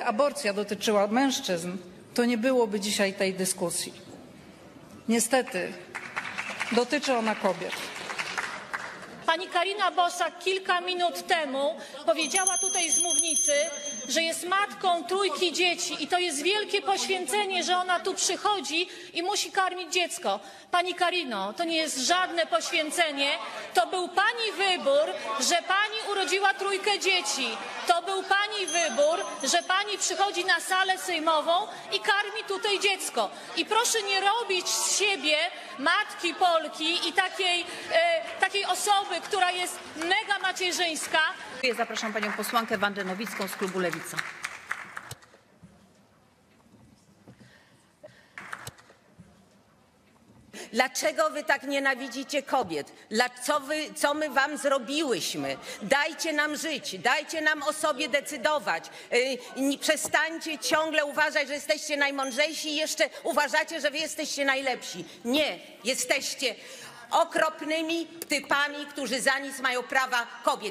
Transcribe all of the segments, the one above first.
aborcja dotyczyła mężczyzn, to nie byłoby dzisiaj tej dyskusji. Niestety dotyczy ona kobiet. Pani Karina Bosak kilka minut temu powiedziała tutaj z mównicy, że jest matką trójki dzieci i to jest wielkie poświęcenie, że ona tu przychodzi i musi karmić dziecko. Pani Karino, to nie jest żadne poświęcenie, to był pani wybór, że pani urodziła trójkę dzieci. To był pani wybór, że pani przychodzi na salę sejmową i karmi tutaj dziecko. I proszę nie robić z siebie matki Polki i takiej osoby, która jest mega macierzyńska. Zapraszam panią posłankę Wandę Nowicką z klubu Lewica. Dlaczego wy tak nienawidzicie kobiet? Co my wam zrobiłyśmy? Dajcie nam żyć, dajcie nam o sobie decydować. Przestańcie ciągle uważać, że jesteście najmądrzejsi i jeszcze uważacie, że wy jesteście najlepsi. Nie, jesteście okropnymi typami, którzy za nic mają prawa kobiet.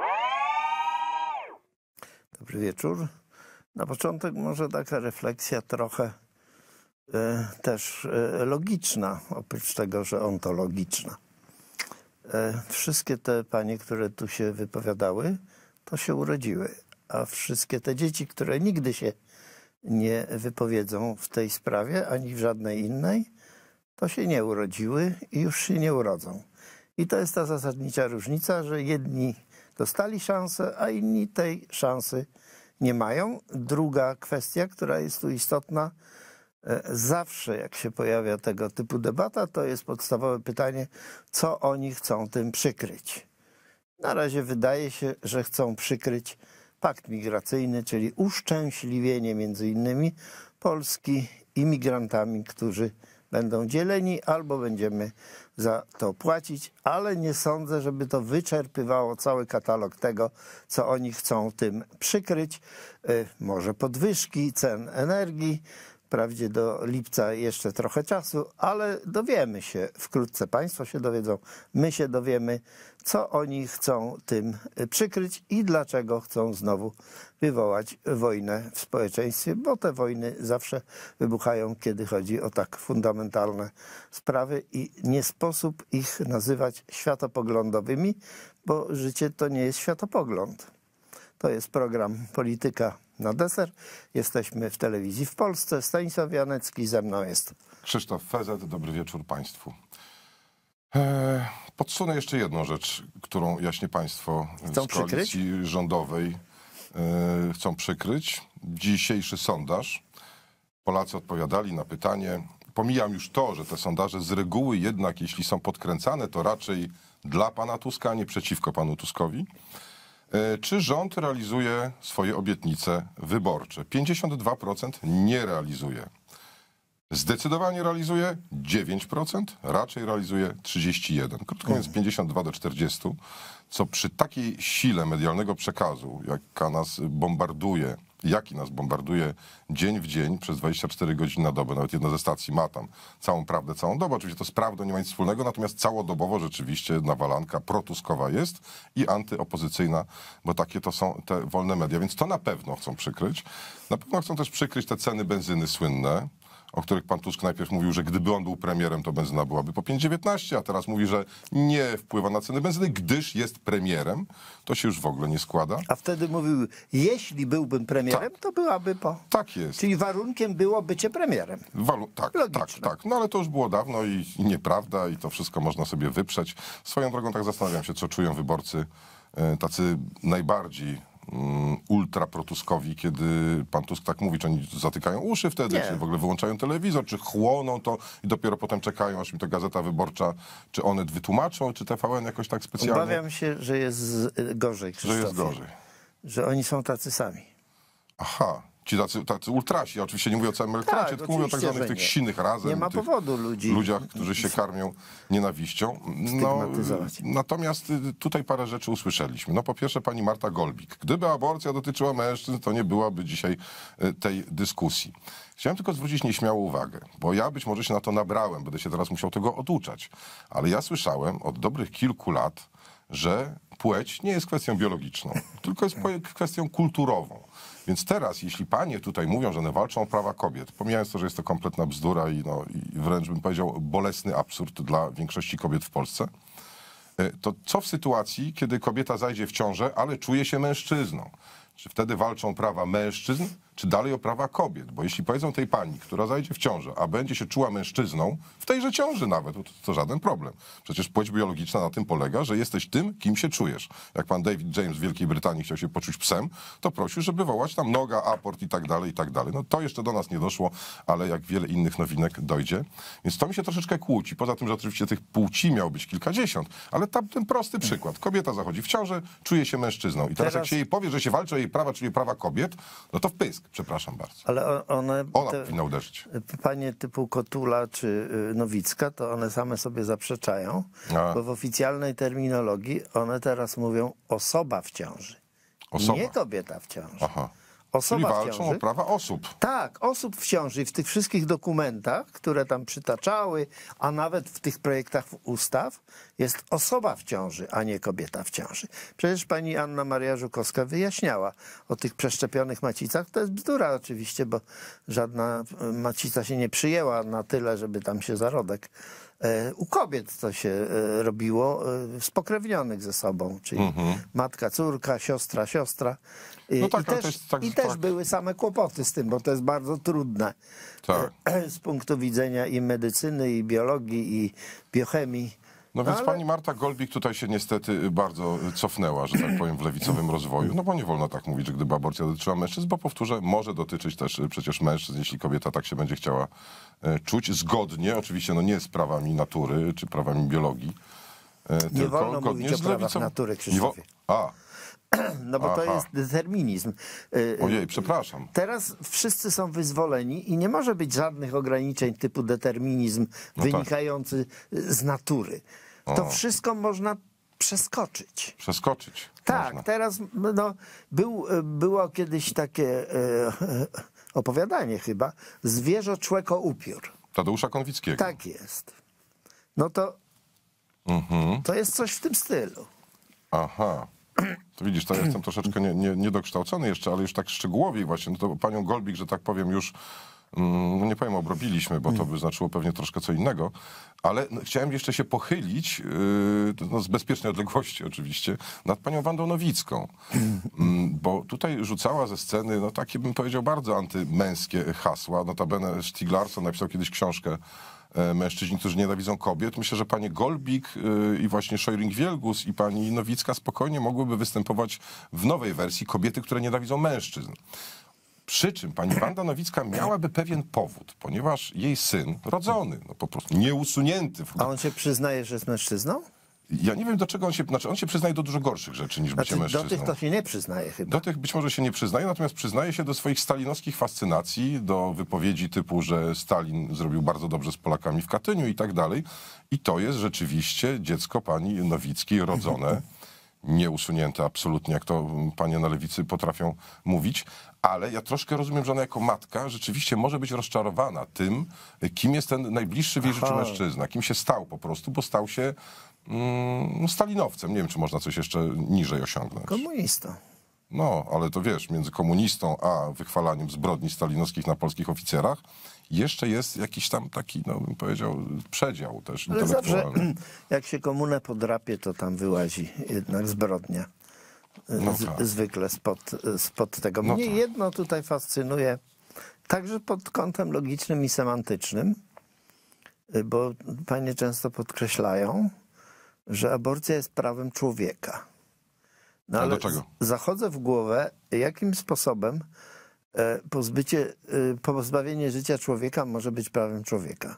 Dobry wieczór. Na początek może taka refleksja trochę też logiczna, oprócz tego, że ontologiczna. Wszystkie te panie, które tu się wypowiadały, to się urodziły, a wszystkie te dzieci, które nigdy się nie wypowiedzą w tej sprawie, ani w żadnej innej, to się nie urodziły i już się nie urodzą. I to jest ta zasadnicza różnica, że jedni dostali szansę, a inni tej szansy nie mają. Druga kwestia, która jest tu istotna, zawsze jak się pojawia tego typu debata, to jest podstawowe pytanie, co oni chcą tym przykryć. Na razie wydaje się, że chcą przykryć pakt migracyjny, czyli uszczęśliwienie między innymi Polski imigrantami, którzy będą dzieleni albo będziemy za to płacić, ale nie sądzę, żeby to wyczerpywało cały katalog tego, co oni chcą tym przykryć. Może podwyżki cen energii, wprawdzie do lipca jeszcze trochę czasu, ale dowiemy się wkrótce. Państwo się dowiedzą, my się dowiemy, co oni chcą tym przykryć i dlaczego chcą znowu wywołać wojnę w społeczeństwie, bo te wojny zawsze wybuchają, kiedy chodzi o tak fundamentalne sprawy i nie sposób ich nazywać światopoglądowymi, bo życie to nie jest światopogląd. To jest program Polityka na deser. Jesteśmy w telewizji w Polsce. Stanisław Janecki, ze mną jest Krzysztof Fezet. Dobry wieczór państwu. Podsunę jeszcze jedną rzecz, którą jaśnie państwo z koalicji rządowej chcą przykryć. Dzisiejszy sondaż. Polacy odpowiadali na pytanie. Pomijam już to, że te sondaże z reguły jednak, jeśli są podkręcane, to raczej dla pana Tuska, a nie przeciwko panu Tuskowi. Czy rząd realizuje swoje obietnice wyborcze? 52% nie realizuje. Zdecydowanie realizuje 9%, raczej realizuje 31%. Krótko mówiąc 52 do 40, co przy takiej sile medialnego przekazu, jaki nas bombarduje dzień w dzień przez 24 godziny na dobę. Nawet jedna ze stacji ma tam całą prawdę, całą dobę. Oczywiście to z prawdą nie ma nic wspólnego, natomiast całodobowo rzeczywiście nawalanka protuskowa jest i antyopozycyjna, bo takie to są te wolne media. Więc to na pewno chcą przykryć. Na pewno chcą też przykryć te ceny benzyny słynne, o których pan Tusk najpierw mówił, że gdyby on był premierem, to benzyna byłaby po 5,19, a teraz mówi, że nie wpływa na ceny benzyny, gdyż jest premierem. To się już w ogóle nie składa. A wtedy mówił, jeśli byłbym premierem, to byłaby po... Tak jest. Czyli warunkiem było bycie premierem. Tak. No ale to już było dawno i nieprawda i to wszystko można sobie wyprzeć. Swoją drogą tak zastanawiam się, co czują wyborcy tacy najbardziej ultraprotuskowi, kiedy pan Tusk tak mówi, czy oni zatykają uszy wtedy, czy w ogóle wyłączają telewizor, czy chłoną to i dopiero potem czekają, aż im ta Gazeta Wyborcza, czy one wytłumaczą, czy TVN jakoś tak specjalnie. Obawiam się, że jest gorzej, Krzysztofie. Że jest gorzej. Że oni są tacy sami. Aha. Ci tacy ultrasi, ja oczywiście nie mówię o całym elektoracie, tylko mówię o tak zwanych tych silnych razem. Nie ma powodu ludziach, którzy się karmią nienawiścią. Natomiast tutaj parę rzeczy usłyszeliśmy. No po pierwsze pani Marta Golbik. Gdyby aborcja dotyczyła mężczyzn, to nie byłaby dzisiaj tej dyskusji. Chciałem tylko zwrócić nieśmiałą uwagę, bo ja być może się na to nabrałem, będę się teraz musiał tego oduczać. Ale ja słyszałem od dobrych kilku lat, że płeć nie jest kwestią biologiczną, tylko jest kwestią kulturową. Więc teraz, jeśli panie tutaj mówią, że one walczą o prawa kobiet, pomijając to, że jest to kompletna bzdura i wręcz bym powiedział bolesny absurd dla większości kobiet w Polsce, to co w sytuacji, kiedy kobieta zajdzie w ciążę, ale czuje się mężczyzną? Czy wtedy walczą o prawa mężczyzn, czy dalej o prawa kobiet? Bo jeśli powiedzą tej pani, która zajdzie w ciążę, a będzie się czuła mężczyzną, w tejże ciąży nawet, to żaden problem. Przecież płeć biologiczna na tym polega, że jesteś tym, kim się czujesz. Jak pan David James w Wielkiej Brytanii chciał się poczuć psem, to prosił, żeby wołać tam noga, aport i tak dalej, i tak dalej. No to jeszcze do nas nie doszło, ale jak wiele innych nowinek dojdzie. Więc to mi się troszeczkę kłóci. Poza tym, że oczywiście tych płci miało być kilkadziesiąt, ale ten prosty przykład. Kobieta zachodzi w ciążę, czuje się mężczyzną. I teraz jak się jej powie, że się walczy o jej prawa, czyli prawa kobiet, no to w pysk. Przepraszam bardzo. Ale ona powinna uderzyć. Panie typu Kotula czy Nowicka, to one same sobie zaprzeczają, bo w oficjalnej terminologii one teraz mówią osoba w ciąży. Nie kobieta w ciąży. Aha. Osoba czyli walczą w ciąży. O prawa osób. Tak, osób w ciąży. W tych wszystkich dokumentach, które tam przytaczały, a nawet w tych projektach ustaw, jest osoba w ciąży, a nie kobieta w ciąży. Przecież pani Anna Maria Żukowska wyjaśniała o tych przeszczepionych macicach. To jest bzdura oczywiście, bo żadna macica się nie przyjęła na tyle, żeby tam się zarodek. U kobiet to się robiło spokrewnionych ze sobą, czyli matka, córka, siostra, siostra. No tak, I też były same kłopoty z tym, bo to jest bardzo trudne z punktu widzenia i medycyny, i biologii, i biochemii. No więc pani Marta Golbik tutaj się niestety bardzo cofnęła, że tak powiem, w lewicowym rozwoju. No bo nie wolno tak mówić, że gdyby aborcja dotyczyła mężczyzn, bo powtórzę, może dotyczyć też przecież mężczyzn, jeśli kobieta tak się będzie chciała czuć, zgodnie, oczywiście no nie z prawami natury, czy prawami biologii, nie wolno mówić o prawach natury, Krzysztofie. No bo to jest determinizm. Ojej, przepraszam. Teraz wszyscy są wyzwoleni i nie może być żadnych ograniczeń typu determinizm wynikający z natury. To wszystko można przeskoczyć. Przeskoczyć. Tak, można. teraz było kiedyś takie opowiadanie chyba, zwierzo człeko upiór. Tadeusza Konwickiego. Tak jest. No to jest coś w tym stylu. Aha. To widzisz, to jestem troszeczkę niedokształcony jeszcze, ale już tak szczegółowiej właśnie, no to panią Golbik, że tak powiem, już no nie powiem, obrobiliśmy, bo to by znaczyło pewnie troszkę co innego, ale chciałem jeszcze się pochylić, no z bezpiecznej odległości oczywiście, nad panią Wandą Nowicką, bo tutaj rzucała ze sceny, no takie bym powiedział bardzo antymęskie hasła. Notabene Stieg Larsson napisał kiedyś książkę Mężczyźni, którzy nienawidzą kobiet. Myślę, że pani Golbik i właśnie Szojring-Wielgus i pani Nowicka spokojnie mogłyby występować w nowej wersji Kobiety, które nienawidzą mężczyzn. Przy czym pani Wanda Nowicka miałaby pewien powód, ponieważ jej syn, rodzony, no po prostu nieusunięty. A on się przyznaje, że jest mężczyzną? Ja nie wiem, do czego on się... Znaczy, on się przyznaje do dużo gorszych rzeczy niż bycie mężczyzną. Do tych to się nie przyznaje chyba. Do tych być może się nie przyznaje, natomiast przyznaje się do swoich stalinowskich fascynacji, do wypowiedzi typu, że Stalin zrobił bardzo dobrze z Polakami w Katyniu i tak dalej. I to jest rzeczywiście dziecko pani Nowickiej, rodzone, nieusunięte absolutnie, jak to panie na lewicy potrafią mówić. Ale ja troszkę rozumiem, że ona jako matka rzeczywiście może być rozczarowana tym, kim jest ten najbliższy w jej życiu mężczyzna, kim się stał po prostu, bo stał się stalinowcem. Nie wiem, czy można coś jeszcze niżej osiągnąć. Komunista. No, ale to wiesz, między komunistą a wychwalaniem zbrodni stalinowskich na polskich oficerach jeszcze jest jakiś tam taki, no bym powiedział, przedział też intelektualny. Zawsze, jak się komunę podrapie, to tam wyłazi jednak zbrodnia. Zwykle spod tego. Mnie jedno tutaj fascynuje, także pod kątem logicznym i semantycznym, bo panie często podkreślają, że aborcja jest prawem człowieka. No ale dlaczego? Zachodzę w głowę, jakim sposobem pozbawienie życia człowieka może być prawem człowieka.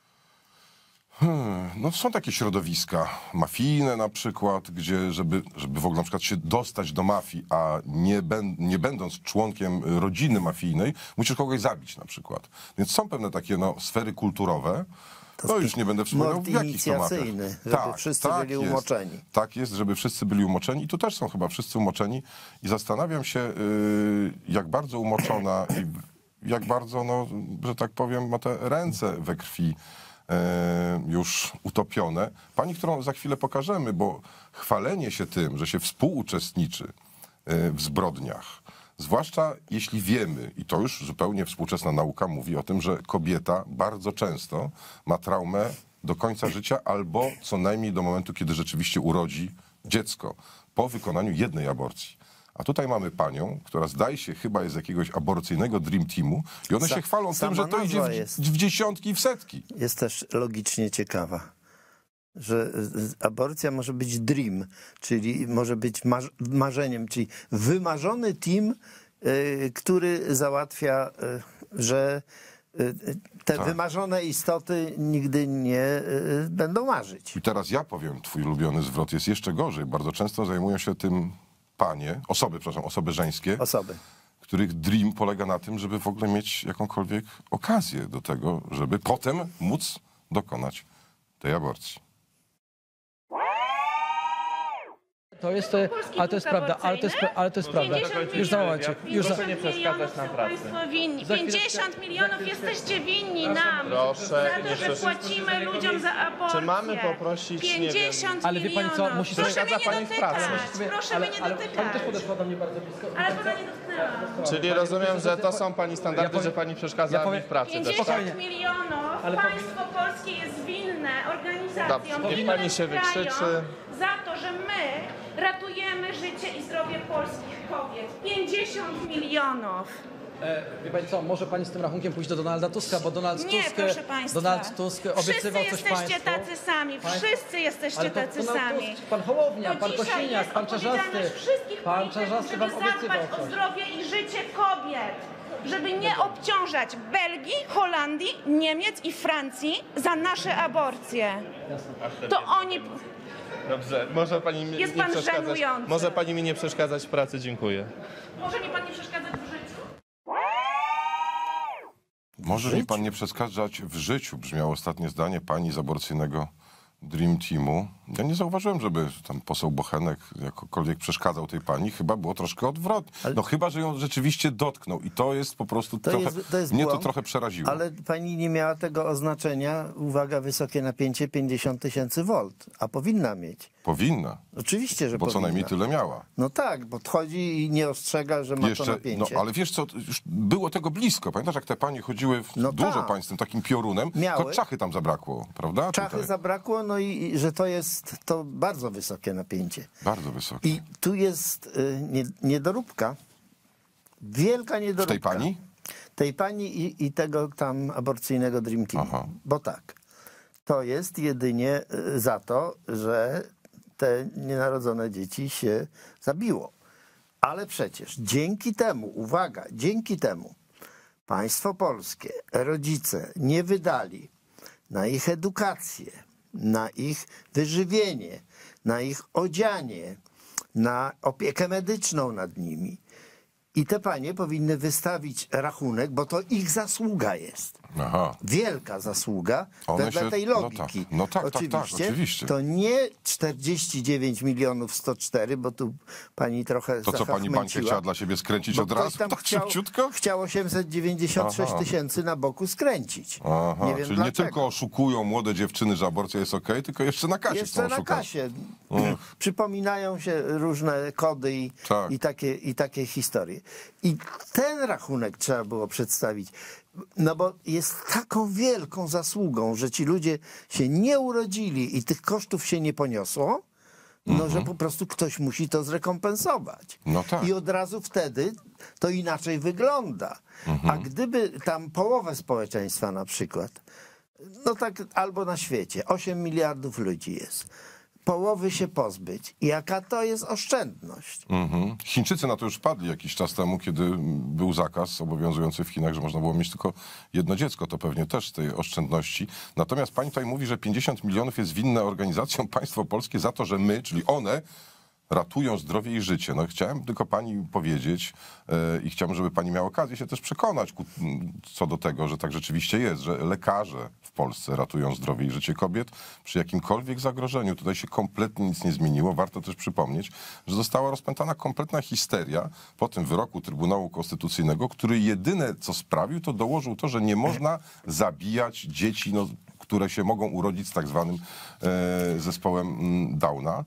No są takie środowiska mafijne na przykład, gdzie żeby w ogóle na przykład się dostać do mafii, a nie będąc członkiem rodziny mafijnej, musisz kogoś zabić na przykład. Więc są pewne takie sfery kulturowe. No już nie będę wspominał, w jakich to mafiach. Żeby wszyscy byli umoczeni. Tak jest, żeby wszyscy byli umoczeni. I tu też są chyba wszyscy umoczeni. I zastanawiam się, jak bardzo umoczona i jak bardzo, no, że tak powiem, ma te ręce we krwi już utopione. Pani, którą za chwilę pokażemy, bo chwalenie się tym, że się współuczestniczy w zbrodniach, zwłaszcza jeśli wiemy, i to już zupełnie współczesna nauka mówi o tym, że kobieta bardzo często ma traumę do końca życia albo co najmniej do momentu, kiedy rzeczywiście urodzi dziecko po wykonaniu jednej aborcji. A tutaj mamy panią, która zdaje się chyba jest z jakiegoś aborcyjnego Dream Teamu i one się chwalą tym, że to idzie w dziesiątki i w setki. Jest też logicznie ciekawa, że aborcja może być dream, czyli może być marzeniem, czyli wymarzony team, który załatwia, że te wymarzone istoty nigdy nie będą marzyć. I teraz ja powiem, twój ulubiony zwrot jest jeszcze gorzej. Bardzo często zajmują się tym osoby żeńskie, których dream polega na tym, żeby w ogóle mieć jakąkolwiek okazję do tego, żeby potem móc dokonać tej aborcji. To jest, ale to jest prawda, ale to jest prawda. Już za momencie. Proszę nie przeszkadzać nam pracy. 50 milionów jesteście winni nam za to, że płacimy ludziom za aborcję. Czy mamy poprosić, 50 ale wie pani co, musi Proszę mnie pani nie w pracy. dotykać. Proszę mnie nie Pani dotykać. też podeszła do mnie bardzo blisko. Ale pana nie dotknęłam. Czyli rozumiem, że to są pani standardy, że pani przeszkadza mi w pracy. 50 milionów państwo polskie jest winne organizacjom, Dobrze, niech pani się wykrzyczy. za to, że my ratujemy życie i zdrowie polskich kobiet. 50 milionów. Wie pani co, może pani z tym rachunkiem pójść do Donalda Tuska, bo Donald Tusk obiecywał coś państwu. Wszyscy jesteście tacy sami, wszyscy jesteście tacy sami. Tusk, pan Hołownia, pan Kosiniak, pan Czarzasty. Pan Czarzasty wam obiecywał coś. O zdrowie i życie kobiet. Żeby nie obciążać Belgii, Holandii, Niemiec i Francji za nasze aborcje. To oni... Dobrze, może pani mi Jest nie pan przeszkadzać. żenujący. Może pani mi nie przeszkadzać w pracy, dziękuję. Może mi pan nie przeszkadzać w życiu? Może mi pan nie przeszkadzać w życiu, brzmiało ostatnie zdanie pani z aborcyjnego Dream Teamu. Ja nie zauważyłem, żeby tam poseł Bochenek jakokolwiek przeszkadzał tej pani. Chyba było troszkę odwrotnie. No chyba, że ją rzeczywiście dotknął i to jest po prostu mnie to trochę przeraziło. Ale pani nie miała tego oznaczenia, uwaga, wysokie napięcie 50 000 V, a powinna mieć. Powinna. Oczywiście, że bo powinna. Co najmniej tyle miała. No tak, bo odchodzi i nie ostrzega, że ma jeszcze, to napięcie. No ale wiesz co, już było tego blisko. Pamiętasz, jak te panie chodziły dużo pań z tym takim piorunem, to czachy tam zabrakło, prawda? Czachy zabrakło, no i że to jest to bardzo wysokie napięcie. Bardzo wysokie. I tu jest niedoróbka, wielka niedoróbka. W tej pani? Tej pani i tego tam aborcyjnego Dream Team. Aha. Bo tak, to jest jedynie za to, że te nienarodzone dzieci się zabiło. Ale przecież dzięki temu, uwaga, dzięki temu państwo polskie, rodzice nie wydali na ich edukację, na ich wyżywienie, na ich odzianie, na opiekę medyczną nad nimi. I te panie powinny wystawić rachunek, bo to ich zasługa jest. Aha. Wielka zasługa wedle tej logiki. No tak, oczywiście. To nie 49 104 000, bo tu pani trochę to co pani bańkę chciała dla siebie skręcić od razu? Tam tak szybciutko? Chciał 896 000 na boku skręcić. Aha, nie wiem czyli dlaczego. nie tylko oszukują młode dziewczyny, że aborcja jest okej, tylko jeszcze na kasie jeszcze na kasie. Przypominają się różne kody i takie historie. I ten rachunek trzeba było przedstawić. No bo jest taką wielką zasługą, że ci ludzie się nie urodzili i tych kosztów się nie poniosło, no że po prostu ktoś musi to zrekompensować. No tak. I od razu wtedy to inaczej wygląda. A gdyby tam połowę społeczeństwa na przykład, no tak albo na świecie, 8 miliardów ludzi jest, połowy się pozbyć. Jaka to jest oszczędność? Chińczycy na to już padli jakiś czas temu, kiedy był zakaz obowiązujący w Chinach, że można było mieć tylko jedno dziecko. To pewnie też z tej oszczędności. Natomiast pani tutaj mówi, że 50 milionów jest winne organizacjom państwo polskie za to, że my, czyli one, ratują zdrowie i życie. No chciałem tylko pani powiedzieć i chciałbym, żeby pani miała okazję się też przekonać co do tego, że tak rzeczywiście jest, że lekarze w Polsce ratują zdrowie i życie kobiet przy jakimkolwiek zagrożeniu. Tutaj się kompletnie nic nie zmieniło. Warto też przypomnieć, że została rozpętana kompletna histeria po tym wyroku Trybunału Konstytucyjnego, który jedyne co sprawił, to dołożył to, że nie można zabijać dzieci, które się mogą urodzić z tak zwanym zespołem Downa.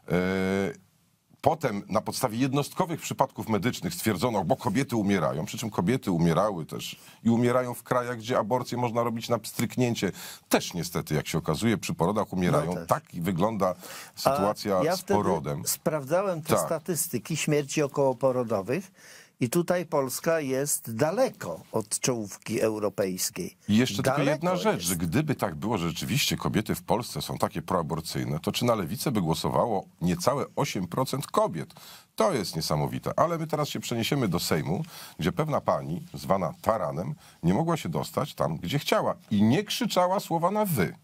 Potem na podstawie jednostkowych przypadków medycznych stwierdzono, bo kobiety umierają, przy czym kobiety umierały też i umierają w krajach, gdzie aborcję można robić na pstryknięcie. Też niestety, jak się okazuje, przy porodach umierają. No tak wygląda sytuacja z porodem. Sprawdzałem te statystyki śmierci okołoporodowych i tutaj Polska jest daleko od czołówki europejskiej. I jeszcze tylko jedna rzecz, że gdyby tak było, że rzeczywiście kobiety w Polsce są takie proaborcyjne, to czy na lewicę by głosowało niecałe 8% kobiet? To jest niesamowite. Ale my teraz się przeniesiemy do Sejmu, gdzie pewna pani, zwana Taranem, nie mogła się dostać tam, gdzie chciała. I nie krzyczała słowa na wy.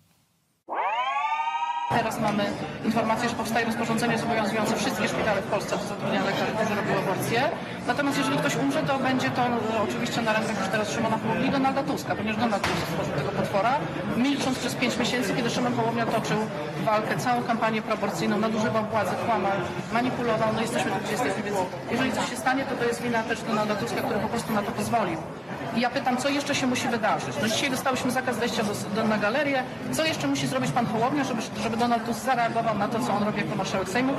Teraz mamy informację, że powstaje rozporządzenie zobowiązujące wszystkie szpitale w Polsce do zatrudniania lekarzy, którzy robią aborcję. Natomiast jeżeli ktoś umrze, to będzie to oczywiście na rękach już teraz Szymona Hołowni i Donalda Tuska, ponieważ Donald Tusk stworzył tego potwora, milcząc przez 5 miesięcy, kiedy Szymon Hołownia toczył walkę, całą kampanię proaborcyjną, nadużywał władzy, kłamał, manipulował. No jesteśmy tu, gdzie jesteśmy, więc jeżeli coś się stanie, to jest wina też Donalda Tuska, który po prostu na to pozwolił. I ja pytam, co jeszcze się musi wydarzyć? No dzisiaj dostałyśmy zakaz wejścia na galerię. Co jeszcze musi zrobić pan Hołownia, żeby Donald Tusk zareagował na to, co on robi jako marszałek Sejmu?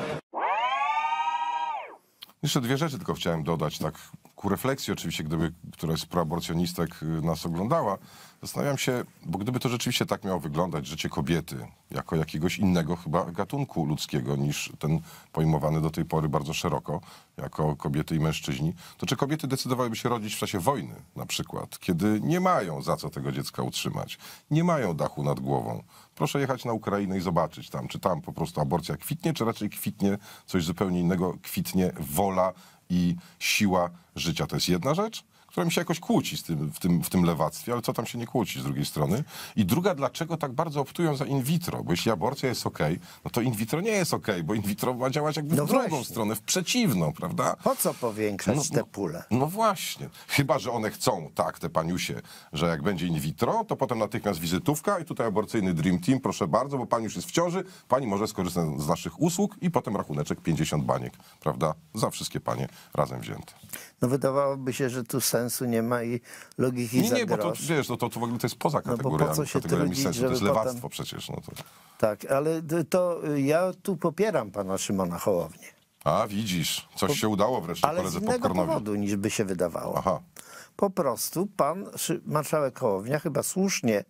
Jeszcze dwie rzeczy tylko chciałem dodać, tak ku refleksji oczywiście, gdyby któraś z proaborcjonistek nas oglądała. Zastanawiam się, bo gdyby to rzeczywiście tak miało wyglądać, życie kobiety jako jakiegoś innego chyba gatunku ludzkiego niż ten pojmowany do tej pory bardzo szeroko, jako kobiety i mężczyźni, to czy kobiety decydowałyby się rodzić w czasie wojny na przykład, kiedy nie mają za co tego dziecka utrzymać, nie mają dachu nad głową. Proszę jechać na Ukrainę i zobaczyć tam, czy tam po prostu aborcja kwitnie, czy raczej kwitnie coś zupełnie innego, kwitnie wola i siła życia. To jest jedna rzecz, która mi się jakoś kłóci w tym lewactwie, ale co tam się nie kłóci z drugiej strony. I druga, dlaczego tak bardzo optują za in vitro? Bo jeśli aborcja jest okej, no to in vitro nie jest okej, bo in vitro ma działać jakby w drugą stronę, w przeciwną, prawda? Po co powiększać te pule? No właśnie. Chyba że one chcą, tak, te paniusie, że jak będzie in vitro, to potem natychmiast wizytówka i tutaj aborcyjny dream team, proszę bardzo, bo pani już jest w ciąży, pani może skorzystać z naszych usług i potem rachuneczek 50 baniek, prawda? Za wszystkie panie razem wzięte. No wydawałoby się, że tu sensu nie ma i logiki za Nie, bo to, grosz. wiesz, to w ogóle to jest poza kategoriami sensu, to jest lewactwo przecież. No to... Tak, ale to ja tu popieram pana Szymona Hołownię. A widzisz, coś się udało wreszcie koledze Popcornowi. Ale z innego powodu niż by się wydawało. Aha. Po prostu pan marszałek Hołownia chyba słusznie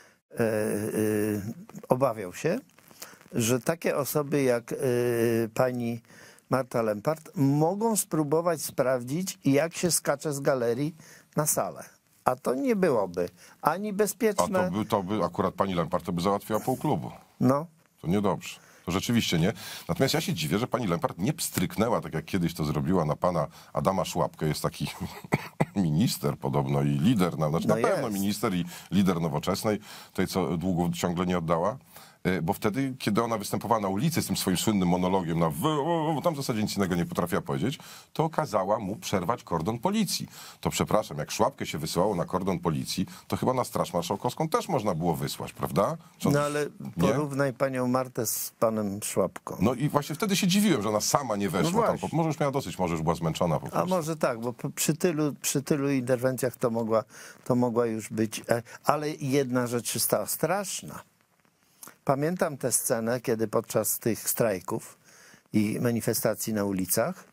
obawiał się, że takie osoby jak pani Marta Lempart mogą spróbować sprawdzić, jak się skacze z galerii na salę. A to nie byłoby ani bezpieczne... A to by akurat pani Lempart to by załatwiła pół klubu. No. To niedobrze. To rzeczywiście nie. Natomiast ja się dziwię, że pani Lempart nie pstryknęła, tak jak kiedyś to zrobiła na pana Adama Szłapkę. Jest taki minister podobno i lider, na pewno minister i lider Nowoczesnej, tej co długów ciągle nie oddała. Bo wtedy, kiedy ona występowała na ulicy z tym swoim słynnym monologiem, tam w zasadzie nic innego nie potrafiła powiedzieć, to kazała mu przerwać kordon policji. To przepraszam, jak Szłapkę się wysyłało na kordon policji, to chyba na Straż Marszałkowską też można było wysłać, prawda? No ale porównaj panią Martę z panem Szłapką. No i właśnie wtedy się dziwiłem, że ona sama nie weszła. No tam, może już miała dosyć, może już była zmęczona po prostu. A może tak, bo przy tylu interwencjach to mogła już być. Ale jedna rzecz stała straszna. Pamiętam tę scenę, kiedy podczas tych strajków i manifestacji na ulicach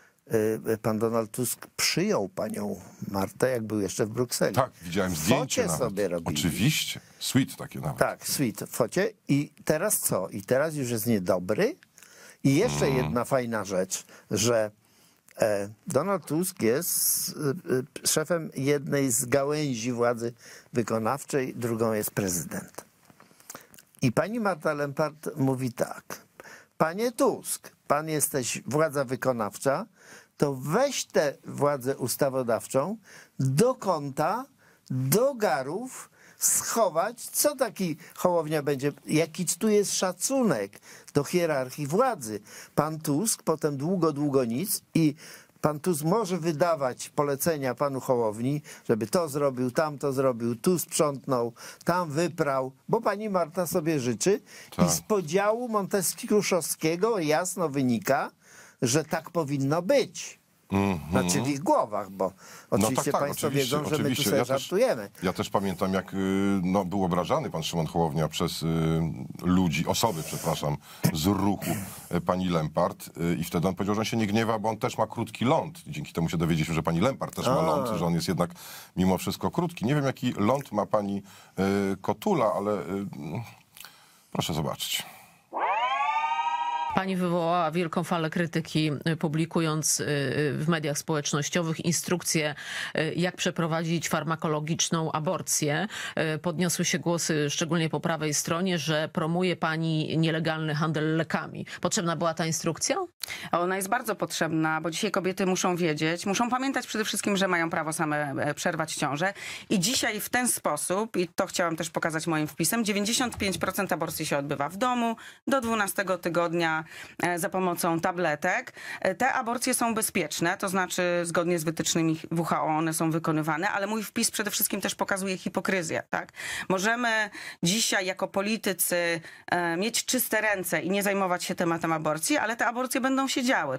pan Donald Tusk przyjął panią Martę, jak był jeszcze w Brukseli. Tak, widziałem zdjęcie focie sobie robili. Oczywiście, suite takie nawet. Tak, suite w focie. I teraz co? I teraz już jest niedobry? I jeszcze jedna fajna rzecz, że Donald Tusk jest szefem jednej z gałęzi władzy wykonawczej, drugą jest prezydent. I pani Marta Lempart mówi tak: panie Tusk, pan jesteś władza wykonawcza, to weź tę władzę ustawodawczą do kąta, do garów schować. Co taki Hołownia będzie, jaki tu jest szacunek do hierarchii władzy. Pan Tusk potem długo nic i pan Tusk może wydawać polecenia panu Hołowni, żeby to zrobił, tamto zrobił, tu sprzątnął, tam wyprał, bo pani Marta sobie życzy. Tak. I z podziału Monteskiuszowskiego jasno wynika, że tak powinno być. Znaczy w ich głowach, bo oczywiście państwo wiedzą, że my tu sobie żartujemy. Ja też pamiętam, jak był obrażany pan Szymon Hołownia przez osoby, z ruchu pani Lempart i wtedy on powiedział, że on się nie gniewa, bo on też ma krótki ląd. Dzięki temu się dowiedzieliśmy, że pani Lempart też ma ląd, że on jest jednak mimo wszystko krótki. Nie wiem, jaki ląd ma pani Kotula, ale proszę zobaczyć. Pani wywołała wielką falę krytyki, publikując w mediach społecznościowych instrukcje, jak przeprowadzić farmakologiczną aborcję. Podniosły się głosy, szczególnie po prawej stronie, że promuje pani nielegalny handel lekami. Potrzebna była ta instrukcja? Ona jest bardzo potrzebna, bo dzisiaj kobiety muszą wiedzieć, muszą pamiętać przede wszystkim, że mają prawo same przerwać ciążę. I dzisiaj w ten sposób, i to chciałam też pokazać moim wpisem, 95% aborcji się odbywa w domu do 12 tygodnia za pomocą tabletek. Te aborcje są bezpieczne, to znaczy zgodnie z wytycznymi WHO one są wykonywane, ale mój wpis przede wszystkim też pokazuje hipokryzję. Tak? Możemy dzisiaj jako politycy mieć czyste ręce i nie zajmować się tematem aborcji, ale te aborcje będą się działy.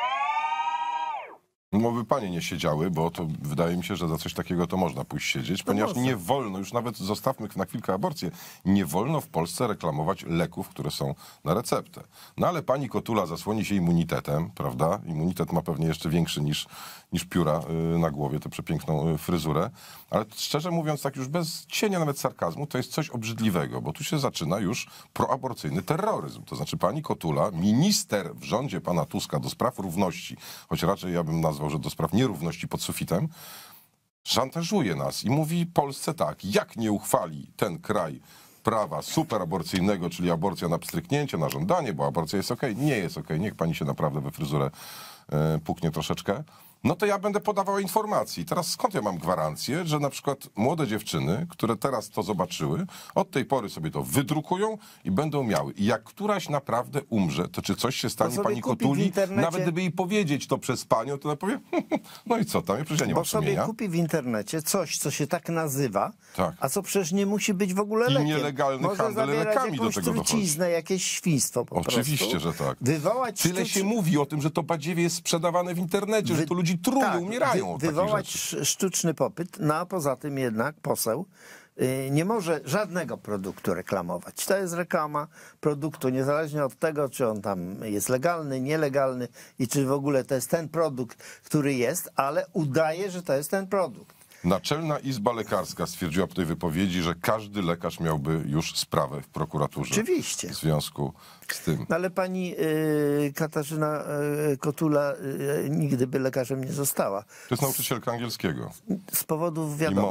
No by panie nie siedziały, bo to wydaje mi się, że za coś takiego to można pójść siedzieć, ponieważ nie wolno, już nawet zostawmy na chwilkę aborcję, nie wolno w Polsce reklamować leków, które są na receptę. No ale pani Kotula zasłoni się immunitetem, prawda? Immunitet ma pewnie jeszcze większy niż pióra na głowie, tę przepiękną fryzurę. Ale szczerze mówiąc, tak już bez cienia nawet sarkazmu, to jest coś obrzydliwego, bo tu się zaczyna już proaborcyjny terroryzm. To znaczy pani Kotula, minister w rządzie pana Tuska do spraw równości, choć raczej ja bym nazwał, że do spraw nierówności pod sufitem, szantażuje nas i mówi Polsce tak, jak nie uchwali ten kraj prawa superaborcyjnego, czyli aborcja na pstryknięcie, na żądanie, bo aborcja jest okej, nie jest okej, niech pani się naprawdę we fryzurę puknie troszeczkę, no to ja będę podawała informacji. Teraz skąd ja mam gwarancję, że na przykład młode dziewczyny, które teraz to zobaczyły, od tej pory sobie to wydrukują i będą miały. I jak któraś naprawdę umrze, to czy coś się stanie pani Kotuli, nawet gdyby jej powiedzieć to przez panią, to ona powie, no i co tam, ja przecież ja nie mam sumienia. Bo sobie kupi w internecie coś, co się tak nazywa, a co przecież nie musi być w ogóle lekiem. I nielegalny handel lekami do tego dochodzi. Jakieś świństwo po prostu. Oczywiście, że tak. Tyle się mówi o tym, że to badziewie jest sprzedawane w internecie, że to ludzi trują, umierają. Wywołać sztuczny popyt, no a poza tym jednak poseł nie może żadnego produktu reklamować. To jest reklama produktu, niezależnie od tego, czy on tam jest legalny, nielegalny i czy w ogóle to jest ten produkt, który jest, ale udaje, że to jest ten produkt. Naczelna Izba Lekarska stwierdziła po tej wypowiedzi, że każdy lekarz miałby już sprawę w prokuraturze. Oczywiście. W związku z tym. No ale pani Katarzyna Kotula nigdy by lekarzem nie została. To jest nauczycielka angielskiego. Z powodów wiadomych.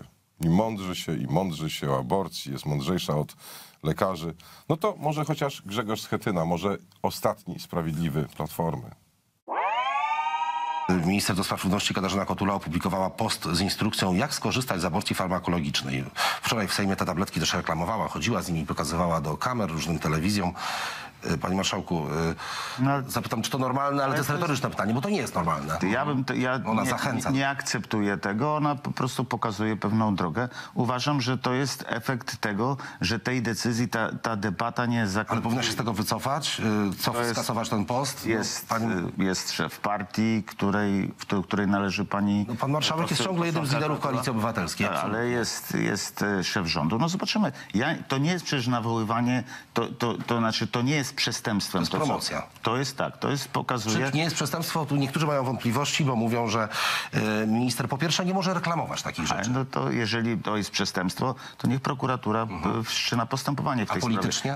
I mądrzy się o aborcji, jest mądrzejsza od lekarzy. No to może chociaż Grzegorz Schetyna, może ostatni sprawiedliwy Platformy. Minister do spraw równości Katarzyna Kotula opublikowała post z instrukcją, jak skorzystać z aborcji farmakologicznej. Wczoraj w Sejmie te tabletki też reklamowała, chodziła z nimi, pokazywała do kamer, różnym telewizjom. Panie marszałku, zapytam, czy to normalne, ale to jest retoryczne pytanie, bo to nie jest normalne. Ona zachęca. Nie akceptuję tego, ona po prostu pokazuje pewną drogę. Uważam, że to jest efekt tego, że tej decyzji ta debata nie jest zakończona. Ale powinna się z tego wycofać? Skasować ten post? Jest szef partii, której należy pani... No, pan marszałek jest ciągle jednym z liderów Koalicji Obywatelskiej. Ale jest szef rządu. No zobaczymy. To nie jest przecież nawoływanie, to znaczy to nie jest przestępstwem. To jest promocja. To jest tak, to jest pokazuje... Czy nie jest przestępstwo? Tu niektórzy mają wątpliwości, bo mówią, że minister po pierwsze nie może reklamować takich rzeczy. No to jeżeli to jest przestępstwo, to niech prokuratura wszczyna postępowanie w tej sprawie. A politycznie?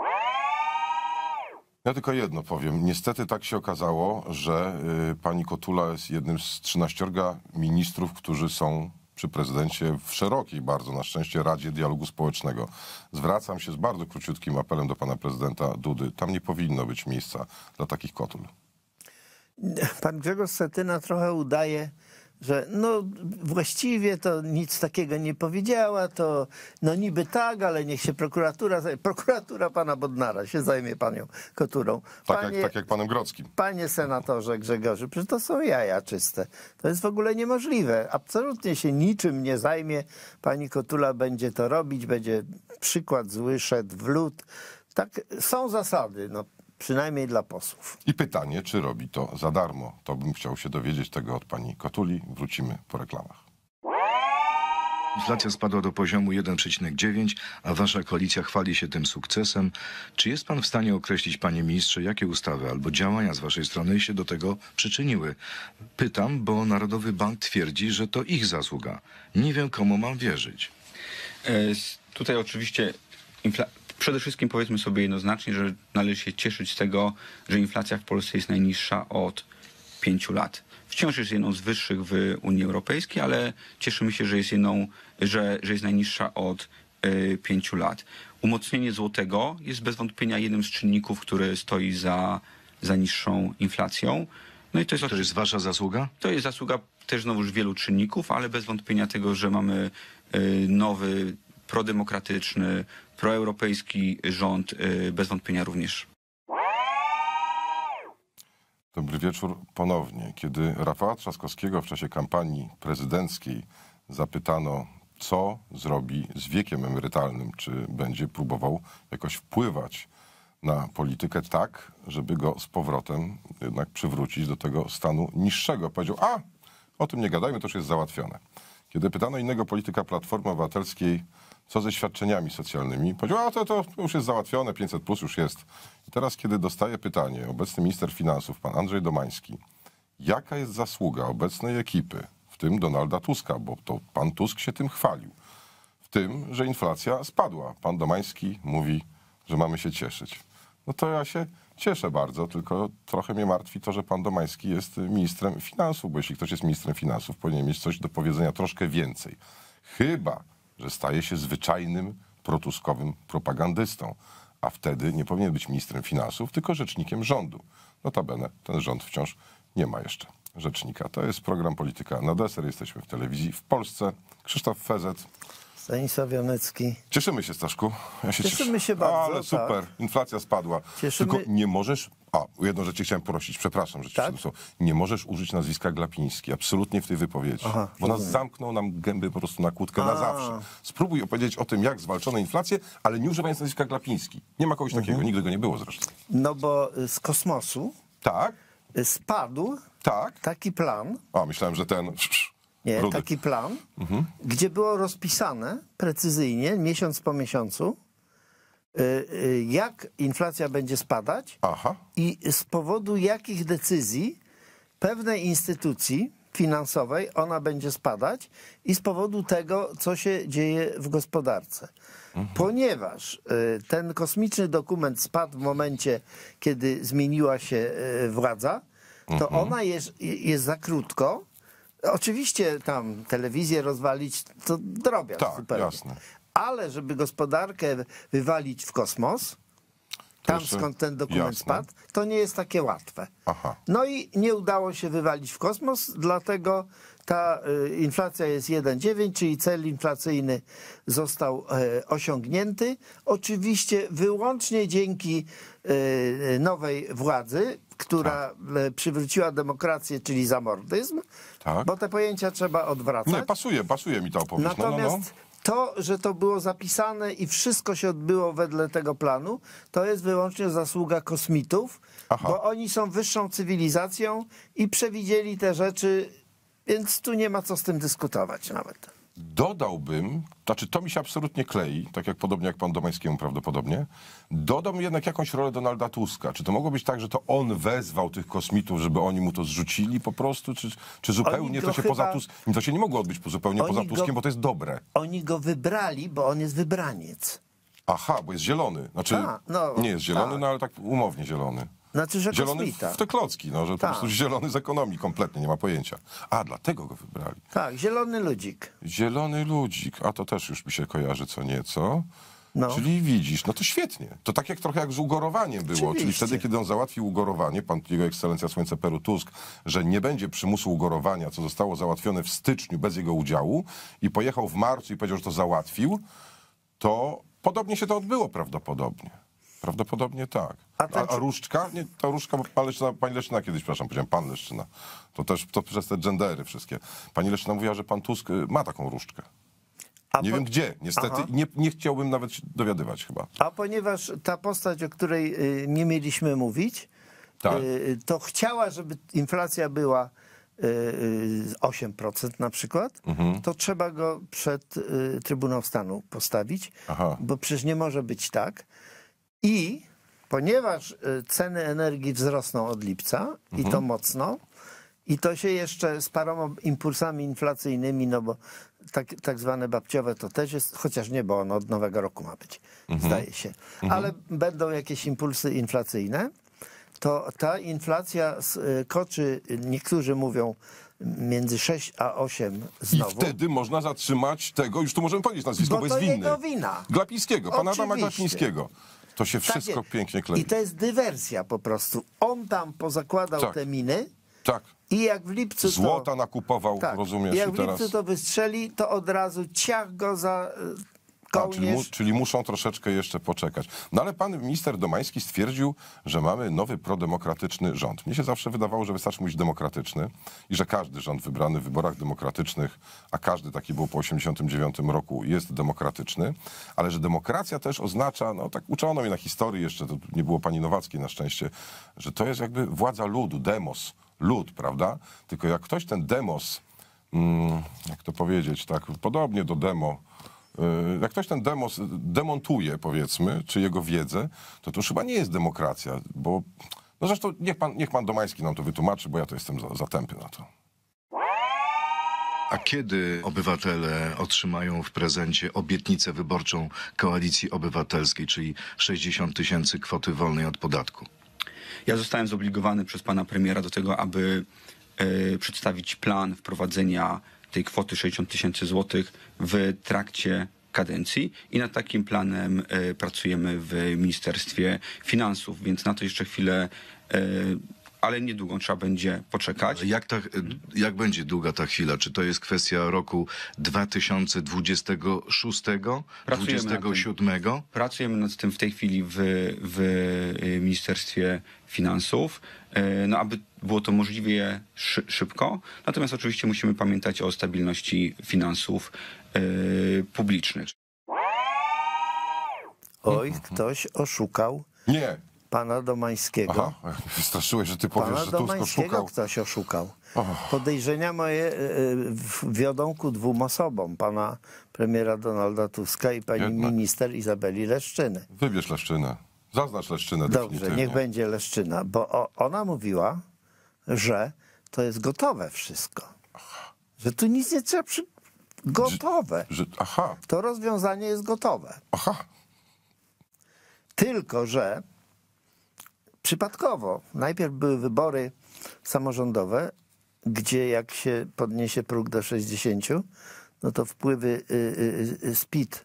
Ja tylko jedno powiem. Niestety tak się okazało, że pani Kotula jest jednym z 13 ministrów, którzy są przy prezydencie w szerokiej bardzo, na szczęście, Radzie Dialogu Społecznego. Zwracam się z bardzo króciutkim apelem do pana prezydenta Dudy. Tam nie powinno być miejsca dla takich kotul. Pan Grzegorz Schetyna trochę udaje, że no właściwie to nic takiego nie powiedziała, to no niby tak, ale niech się prokuratura pana Bodnara się zajmie panią Kotulą. Tak jak panem Grodzkim. Panie senatorze Grzegorzu, przecież to są jaja czyste. To jest w ogóle niemożliwe. Absolutnie się niczym nie zajmie. Pani Kotula będzie to robić, będzie przykład zły szedł w lód. Tak, są zasady. No, przynajmniej dla posłów. I pytanie, czy robi to za darmo? To bym chciał się dowiedzieć tego od pani Kotuli. Wrócimy po reklamach. Inflacja spadła do poziomu 1,9, a wasza koalicja chwali się tym sukcesem. Czy jest pan w stanie określić, panie ministrze, jakie ustawy albo działania z waszej strony się do tego przyczyniły? Pytam, bo Narodowy Bank twierdzi, że to ich zasługa. Nie wiem, komu mam wierzyć. Tutaj oczywiście przede wszystkim powiedzmy sobie jednoznacznie, że należy się cieszyć z tego, że inflacja w Polsce jest najniższa od 5 lat. Wciąż jest jedną z wyższych w Unii Europejskiej, ale cieszymy się, że jest że jest najniższa od 5 lat. Umocnienie złotego jest bez wątpienia jednym z czynników, który stoi za niższą inflacją. No i to jest wasza zasługa? To jest zasługa też znowuż wielu czynników, ale bez wątpienia tego, że mamy nowy, prodemokratyczny, proeuropejski rząd, bez wątpienia również. Dobry wieczór ponownie. Kiedy Rafała Trzaskowskiego w czasie kampanii prezydenckiej zapytano, co zrobi z wiekiem emerytalnym, czy będzie próbował jakoś wpływać na politykę tak, żeby go z powrotem jednak przywrócić do tego stanu niższego, powiedział, o tym nie gadajmy, to już jest załatwione. Kiedy pytano innego polityka Platformy Obywatelskiej, co ze świadczeniami socjalnymi, powiedział, to już jest załatwione, 500+ już jest. I teraz, kiedy dostaje pytanie obecny minister finansów, pan Andrzej Domański, jaka jest zasługa obecnej ekipy, w tym Donalda Tuska, bo to pan Tusk się tym chwalił, w tym, że inflacja spadła. Pan Domański mówi, że mamy się cieszyć. No to ja się cieszę bardzo, tylko trochę mnie martwi to, że pan Domański jest ministrem finansów, bo jeśli ktoś jest ministrem finansów, powinien mieć coś do powiedzenia troszkę więcej. Chyba że staje się zwyczajnym protuskowym propagandystą, a wtedy nie powinien być ministrem finansów, tylko rzecznikiem rządu. Notabene ten rząd wciąż nie ma jeszcze rzecznika. To jest program Polityka na deser. Jesteśmy w telewizji w Polsce. Krzysztof Fezet. Stanisław Janecki. Cieszymy się, Staszku. Ja się Cieszymy się bardzo. Ale super. Tak. Inflacja spadła. Cieszymy... Tylko nie możesz... jedną rzecz chciałem prosić. Przepraszam, że ci nie możesz użyć nazwiska Glapiński. Absolutnie w tej wypowiedzi. Bo nas zamknął nam gęby po prostu na kłódkę na zawsze. Spróbuj opowiedzieć o tym, jak zwalczono inflację, ale nie używając nazwiska Glapiński. Nie ma kogoś takiego. Nigdy go nie było zresztą. No bo z kosmosu spadł taki plan. Myślałem, że ten... Nie, taki plan, gdzie było rozpisane precyzyjnie, miesiąc po miesiącu, jak inflacja będzie spadać i z powodu jakich decyzji pewnej instytucji finansowej ona będzie spadać i z powodu tego, co się dzieje w gospodarce. Ponieważ ten kosmiczny dokument spadł w momencie, kiedy zmieniła się władza, to ona jest za krótko. Oczywiście tam telewizję rozwalić to drobiazg zupełnie. Jasne. Ale żeby gospodarkę wywalić w kosmos, tam skąd ten dokument spadł, to nie jest takie łatwe. No i nie udało się wywalić w kosmos, dlatego ta inflacja jest 1,9, czyli cel inflacyjny został osiągnięty. Oczywiście wyłącznie dzięki nowej władzy, która przywróciła demokrację, czyli zamordyzm, bo te pojęcia trzeba odwracać. Nie, pasuje mi ta opowieść. Natomiast to, że to było zapisane i wszystko się odbyło wedle tego planu, to jest wyłącznie zasługa kosmitów, bo oni są wyższą cywilizacją i przewidzieli te rzeczy, więc tu nie ma co z tym dyskutować nawet. Dodałbym, to mi się absolutnie klei, tak jak podobnie jak pan Domańskiemu prawdopodobnie, dodam jednak jakąś rolę Donalda Tuska. Czy to mogło być tak, że to on wezwał tych kosmitów, żeby oni mu to zrzucili po prostu, czy zupełnie to się poza Tuskiem, to się nie mogło odbyć zupełnie poza Tuskiem, bo to jest dobre. Oni go wybrali, bo on jest wybraniec. Bo jest zielony. Nie jest zielony, no ale tak umownie zielony. Znaczy, że zielony kosmita. w te klocki, że po prostu zielony z ekonomii kompletnie, nie ma pojęcia. Dlatego go wybrali. Tak, zielony ludzik. Zielony ludzik, to też już mi się kojarzy co nieco. Czyli widzisz, to świetnie. To trochę jak z ugorowaniem było. Oczywiście. Czyli wtedy, kiedy on załatwił ugorowanie, pan jego ekscelencja Słońce Peru Tusk, że nie będzie przymusu ugorowania, co zostało załatwione w styczniu bez jego udziału i pojechał w marcu i powiedział, że to załatwił, to podobnie się to odbyło prawdopodobnie. Prawdopodobnie tak. A różdżka? Nie, ta różdżka, pani Leszczyna kiedyś, przepraszam, powiedziałem pan Leszczyna. To też przez te gendery wszystkie. Pani Leszczyna mówiła, że pan Tusk ma taką różdżkę. Nie wiem gdzie, niestety. Nie chciałbym nawet się dowiadywać chyba. A ponieważ ta postać, o której nie mieliśmy mówić, tak. To chciała, żeby inflacja była 8% na przykład, to trzeba go przed Trybunał Stanu postawić, bo przecież nie może być tak. I ponieważ ceny energii wzrosną od lipca i to mocno, i to się jeszcze z paroma impulsami inflacyjnymi, no bo tak zwane babciowe to też jest, chociaż nie, bo ono od nowego roku ma być, zdaje się. Ale będą jakieś impulsy inflacyjne, to ta inflacja skoczy, niektórzy mówią, między 6 a 8 znowu. I wtedy można zatrzymać tego, już tu możemy powiedzieć nazwisko, bo jest winny. Jego wina. Glapińskiego, pana Adama Glapińskiego. To się wszystko pięknie klei. I to jest dywersja po prostu. On tam pozakładał te miny. Tak. I jak w lipcu Złota nakupował, rozumiesz? I jak w lipcu to wystrzeli, to od razu ciach go za kołnierz. Czyli muszą troszeczkę jeszcze poczekać. No ale pan minister Domański stwierdził, że mamy nowy prodemokratyczny rząd. Mnie się zawsze wydawało, że wystarczy mówić demokratyczny i że każdy rząd wybrany w wyborach demokratycznych, a każdy taki był po 1989 roku, jest demokratyczny, ale że demokracja też oznacza, no tak uczono mnie na historii jeszcze, to nie było pani Nowackiej na szczęście, że to jest jakby władza ludu, demos, lud, prawda? Tylko jak ktoś ten demos, jak to powiedzieć, tak, podobnie do demo, jak ktoś ten demos demontuje, powiedzmy, czy jego wiedzę, to już chyba nie jest demokracja, bo no zresztą niech pan Domański nam to wytłumaczy, bo ja to jestem za tępy na to. A kiedy obywatele otrzymają w prezencie obietnicę wyborczą Koalicji Obywatelskiej, czyli 60 000 kwoty wolnej od podatku? Ja zostałem zobligowany przez pana premiera do tego, aby przedstawić plan wprowadzenia tej kwoty 60 000 złotych w trakcie kadencji i nad takim planem pracujemy w Ministerstwie Finansów, więc na to jeszcze chwilę, ale niedługo trzeba będzie poczekać. Jak będzie długa ta chwila? Czy to jest kwestia roku 2026, 2027? Pracujemy nad tym w tej chwili w Ministerstwie Finansów, no aby było to możliwie szybko. Natomiast oczywiście musimy pamiętać o stabilności finansów publicznych. Oj, ktoś oszukał pana Domańskiego. Aha, wystraszyłeś, że ty powiesz, że Tusk oszukał. Ktoś oszukał. Podejrzenia moje wiodą ku dwóm osobom. Pana premiera Donalda Tuska i pani minister Izabeli Leszczyny. Wybierz Leszczynę. Zaznacz Leszczynę. Dobrze, niech będzie Leszczyna, bo ona mówiła, że to jest gotowe wszystko. Że tu nic nie trzeba gotowe. To rozwiązanie jest gotowe. Tylko że przypadkowo najpierw były wybory samorządowe, gdzie jak się podniesie próg do 60, no to wpływy z PIT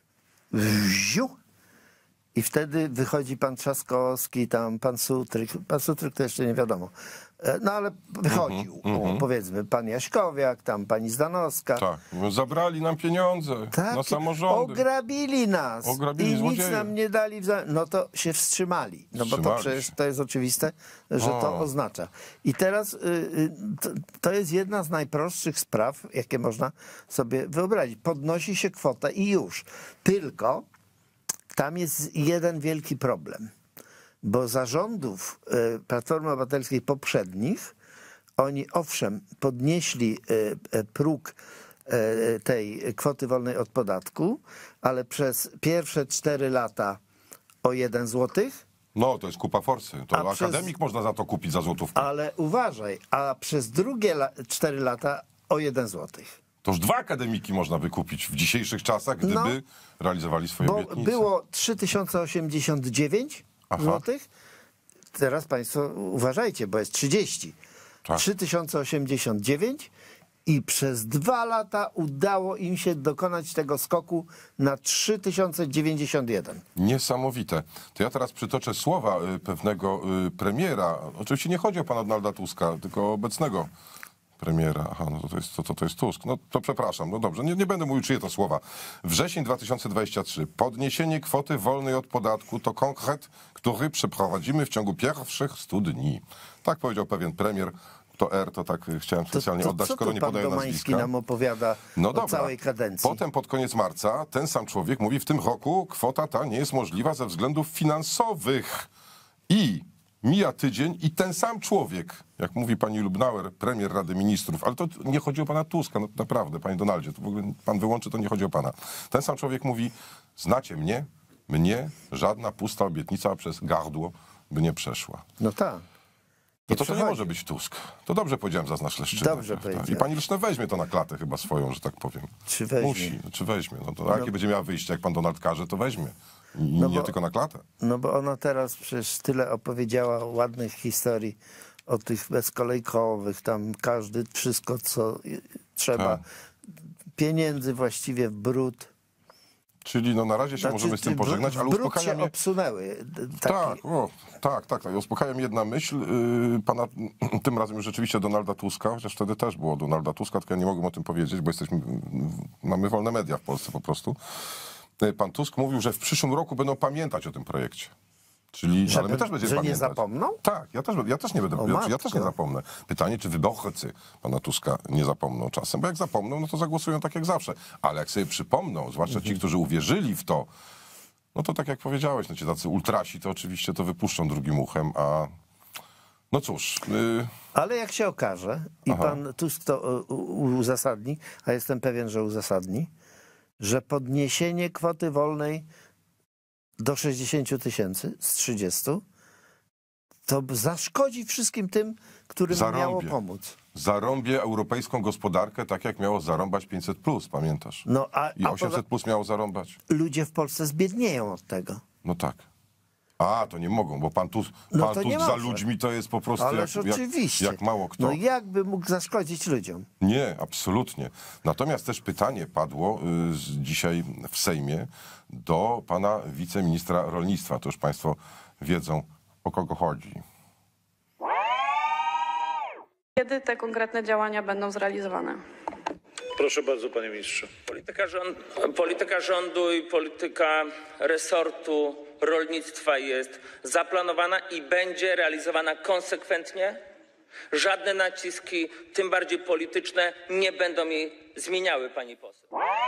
i wtedy wychodzi pan Trzaskowski, tam pan Sutryk to jeszcze nie wiadomo, no ale wychodził, powiedzmy, pan Jaśkowiak, tam pani Zdanowska. Tak, zabrali nam pieniądze na samorządy. Ograbili nas i nic nam nie dali, no to się wstrzymali. No bo to przecież to jest oczywiste, że to oznacza. I teraz to jest jedna z najprostszych spraw, jakie można sobie wyobrazić. Podnosi się kwota i już. Tylko tam jest jeden wielki problem, bo za rządów Platformy Obywatelskiej poprzednich oni owszem podnieśli próg tej kwoty wolnej od podatku, ale przez pierwsze 4 lata o 1 złotych. No, to jest kupa forsy. To akademik można za to kupić za złotówkę. Ale uważaj, a przez drugie 4 lata o 1 złotych. To już 2 akademiki można wykupić w dzisiejszych czasach, gdyby realizowali swoje obietnice. Było 3089 złotych. Teraz państwo uważajcie, bo jest 30. 3089 i przez 2 lata udało im się dokonać tego skoku na 3091. Niesamowite. To ja teraz przytoczę słowa pewnego premiera. Oczywiście nie chodzi o pana Donalda Tuska, tylko o obecnego premiera. Aha, no to jest Tusk. No to przepraszam, no dobrze, nie będę mówił, czyje to słowa. Wrzesień 2023. Podniesienie kwoty wolnej od podatku to konkret, który przeprowadzimy w ciągu pierwszych 100 dni. Tak powiedział pewien premier. to R to tak chciałem specjalnie oddać, skoro nie podaję nazwiska. Domański nam opowiada o całej kadencji. Potem pod koniec marca ten sam człowiek mówi, w tym roku kwota ta nie jest możliwa ze względów finansowych. I mija tydzień i ten sam człowiek, jak mówi pani Lubnauer, premier Rady Ministrów, ale to nie chodzi o pana Tuska, no naprawdę, panie Donaldzie, to w ogóle pan wyłączy, to nie chodzi o pana. Ten sam człowiek mówi, znacie mnie, żadna pusta obietnica przez gardło by nie przeszła. No tak. To nie może być Tusk. To dobrze powiedziałem, zaznacz Leszczynę. Dobrze powiedziałem. I pani Leszczyna weźmie to na klatę chyba swoją, że tak powiem. Czy weźmie? Musi, czy weźmie. No to jakie będzie miała wyjście, jak pan Donald każe, to weźmie. I nie tylko na klatę. No bo ona teraz przecież tyle opowiedziała ładnych historii o tych bezkolejkowych, tam każdy, wszystko co trzeba. Tak. Pieniędzy właściwie w brud. Czyli no na razie się możemy z tym pożegnać, ale uspokaja mnie... obsunęły. Tak. Uspokaja mnie jedna myśl. Pana, tym razem już rzeczywiście Donalda Tuska, chociaż wtedy też było Donalda Tuska, tylko ja nie mogłem o tym powiedzieć, bo mamy wolne media w Polsce po prostu. Pan Tusk mówił, że w przyszłym roku będą pamiętać o tym projekcie. Czyli, ale my też będziemy pamiętać. Nie zapomną? Tak, ja też nie będę, ja też nie zapomnę. Pytanie, czy wyborcy pana Tuska nie zapomną czasem, bo jak zapomną, no to zagłosują tak jak zawsze. Ale jak sobie przypomną, zwłaszcza ci, którzy uwierzyli w to, no to tak jak powiedziałeś, no ci tacy ultrasi to oczywiście to wypuszczą drugim uchem, a no cóż. Ale jak się okaże, i pan Tusk to uzasadni, a jestem pewien, że uzasadni, że podniesienie kwoty wolnej do 60 000 z 30, to zaszkodzi wszystkim tym, którym miało pomóc. Zarąbie europejską gospodarkę tak, jak miało zarąbać 500+, pamiętasz? No, i 800+ miało zarąbać. Ludzie w Polsce zbiednieją od tego. No tak. A, to nie mogą, bo pan Tusk za ludźmi to jest po prostu jak mało kto. No jakby mógł zaszkodzić ludziom? Nie, absolutnie. Natomiast też pytanie padło dzisiaj w Sejmie do pana wiceministra rolnictwa. To już państwo wiedzą, o kogo chodzi. Kiedy te konkretne działania będą zrealizowane? Proszę bardzo, panie ministrze. Polityka rządu i polityka resortu rolnictwa jest zaplanowana i będzie realizowana konsekwentnie. Żadne naciski, tym bardziej polityczne, nie będą jej zmieniały, pani poseł.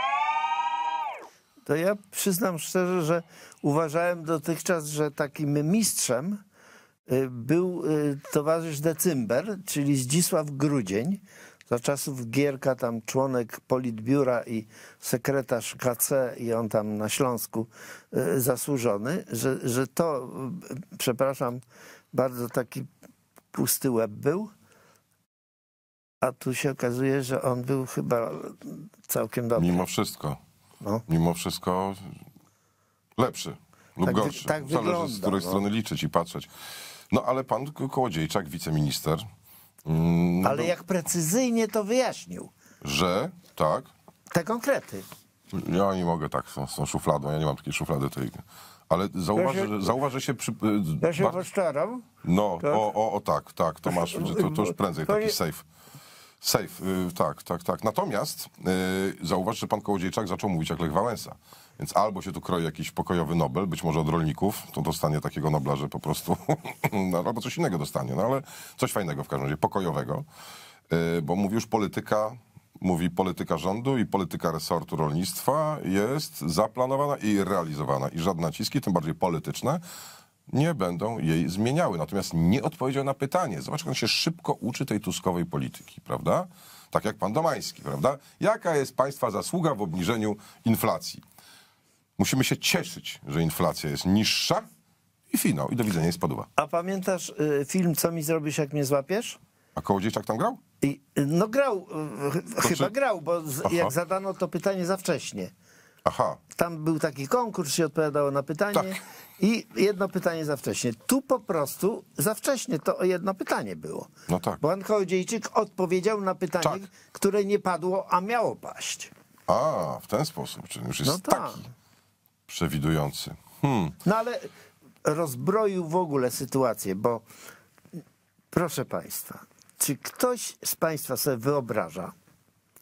To ja przyznam szczerze, że uważałem dotychczas, że takim mistrzem był towarzysz Decymber, czyli Zdzisław Grudzień, za czasów Gierka, tam członek Politbiura i sekretarz KC i on tam na Śląsku zasłużony, że to, przepraszam, bardzo taki pusty łeb był, a tu się okazuje, że on był chyba całkiem dobry. Mimo wszystko lepszy lub gorszy. Tak zależy wygląda, z której strony liczyć i patrzeć. No ale pan Kołodziejczak, wiceminister... Ale jak precyzyjnie to wyjaśnił. Że? Tak. Te konkrety. Ja nie mogę tak z tą szufladą, ja nie mam takiej szuflady. Ale zauważ, że się... Ja się postaram. No, tak, to masz, to już prędzej taki safe. Tak. Natomiast zauważ, że pan Kołodziejczak zaczął mówić jak Lech Wałęsa. Więc albo się tu kroi jakiś pokojowy Nobel, być może od rolników, to dostanie takiego Nobla, że po prostu, no, albo coś innego dostanie, no ale coś fajnego w każdym razie, pokojowego, bo mówi już polityka rządu i polityka resortu rolnictwa jest zaplanowana i realizowana i żadne naciski, tym bardziej polityczne, nie będą jej zmieniały. Natomiast nie odpowiedział na pytanie. Zobacz, jak on się szybko uczy tej tuskowej polityki, prawda? Tak jak pan Domański, prawda? Jaka jest państwa zasługa w obniżeniu inflacji? Musimy się cieszyć, że inflacja jest niższa i finał. I do widzenia, jest paduwa. A pamiętasz film Co mi zrobisz, jak mnie złapiesz? A Kołodziejczak tam grał? No grał, grał, bo jak zadano to pytanie za wcześnie. Tam był taki konkurs, się odpowiadało na pytanie i jedno pytanie za wcześnie. Tu po prostu za wcześnie to jedno pytanie było. No tak. Bo pan Kołodziejczyk odpowiedział na pytanie, które nie padło, a miało paść. A, w ten sposób, czyli już jest taki przewidujący. No ale rozbroił w ogóle sytuację, bo proszę państwa, czy ktoś z państwa sobie wyobraża,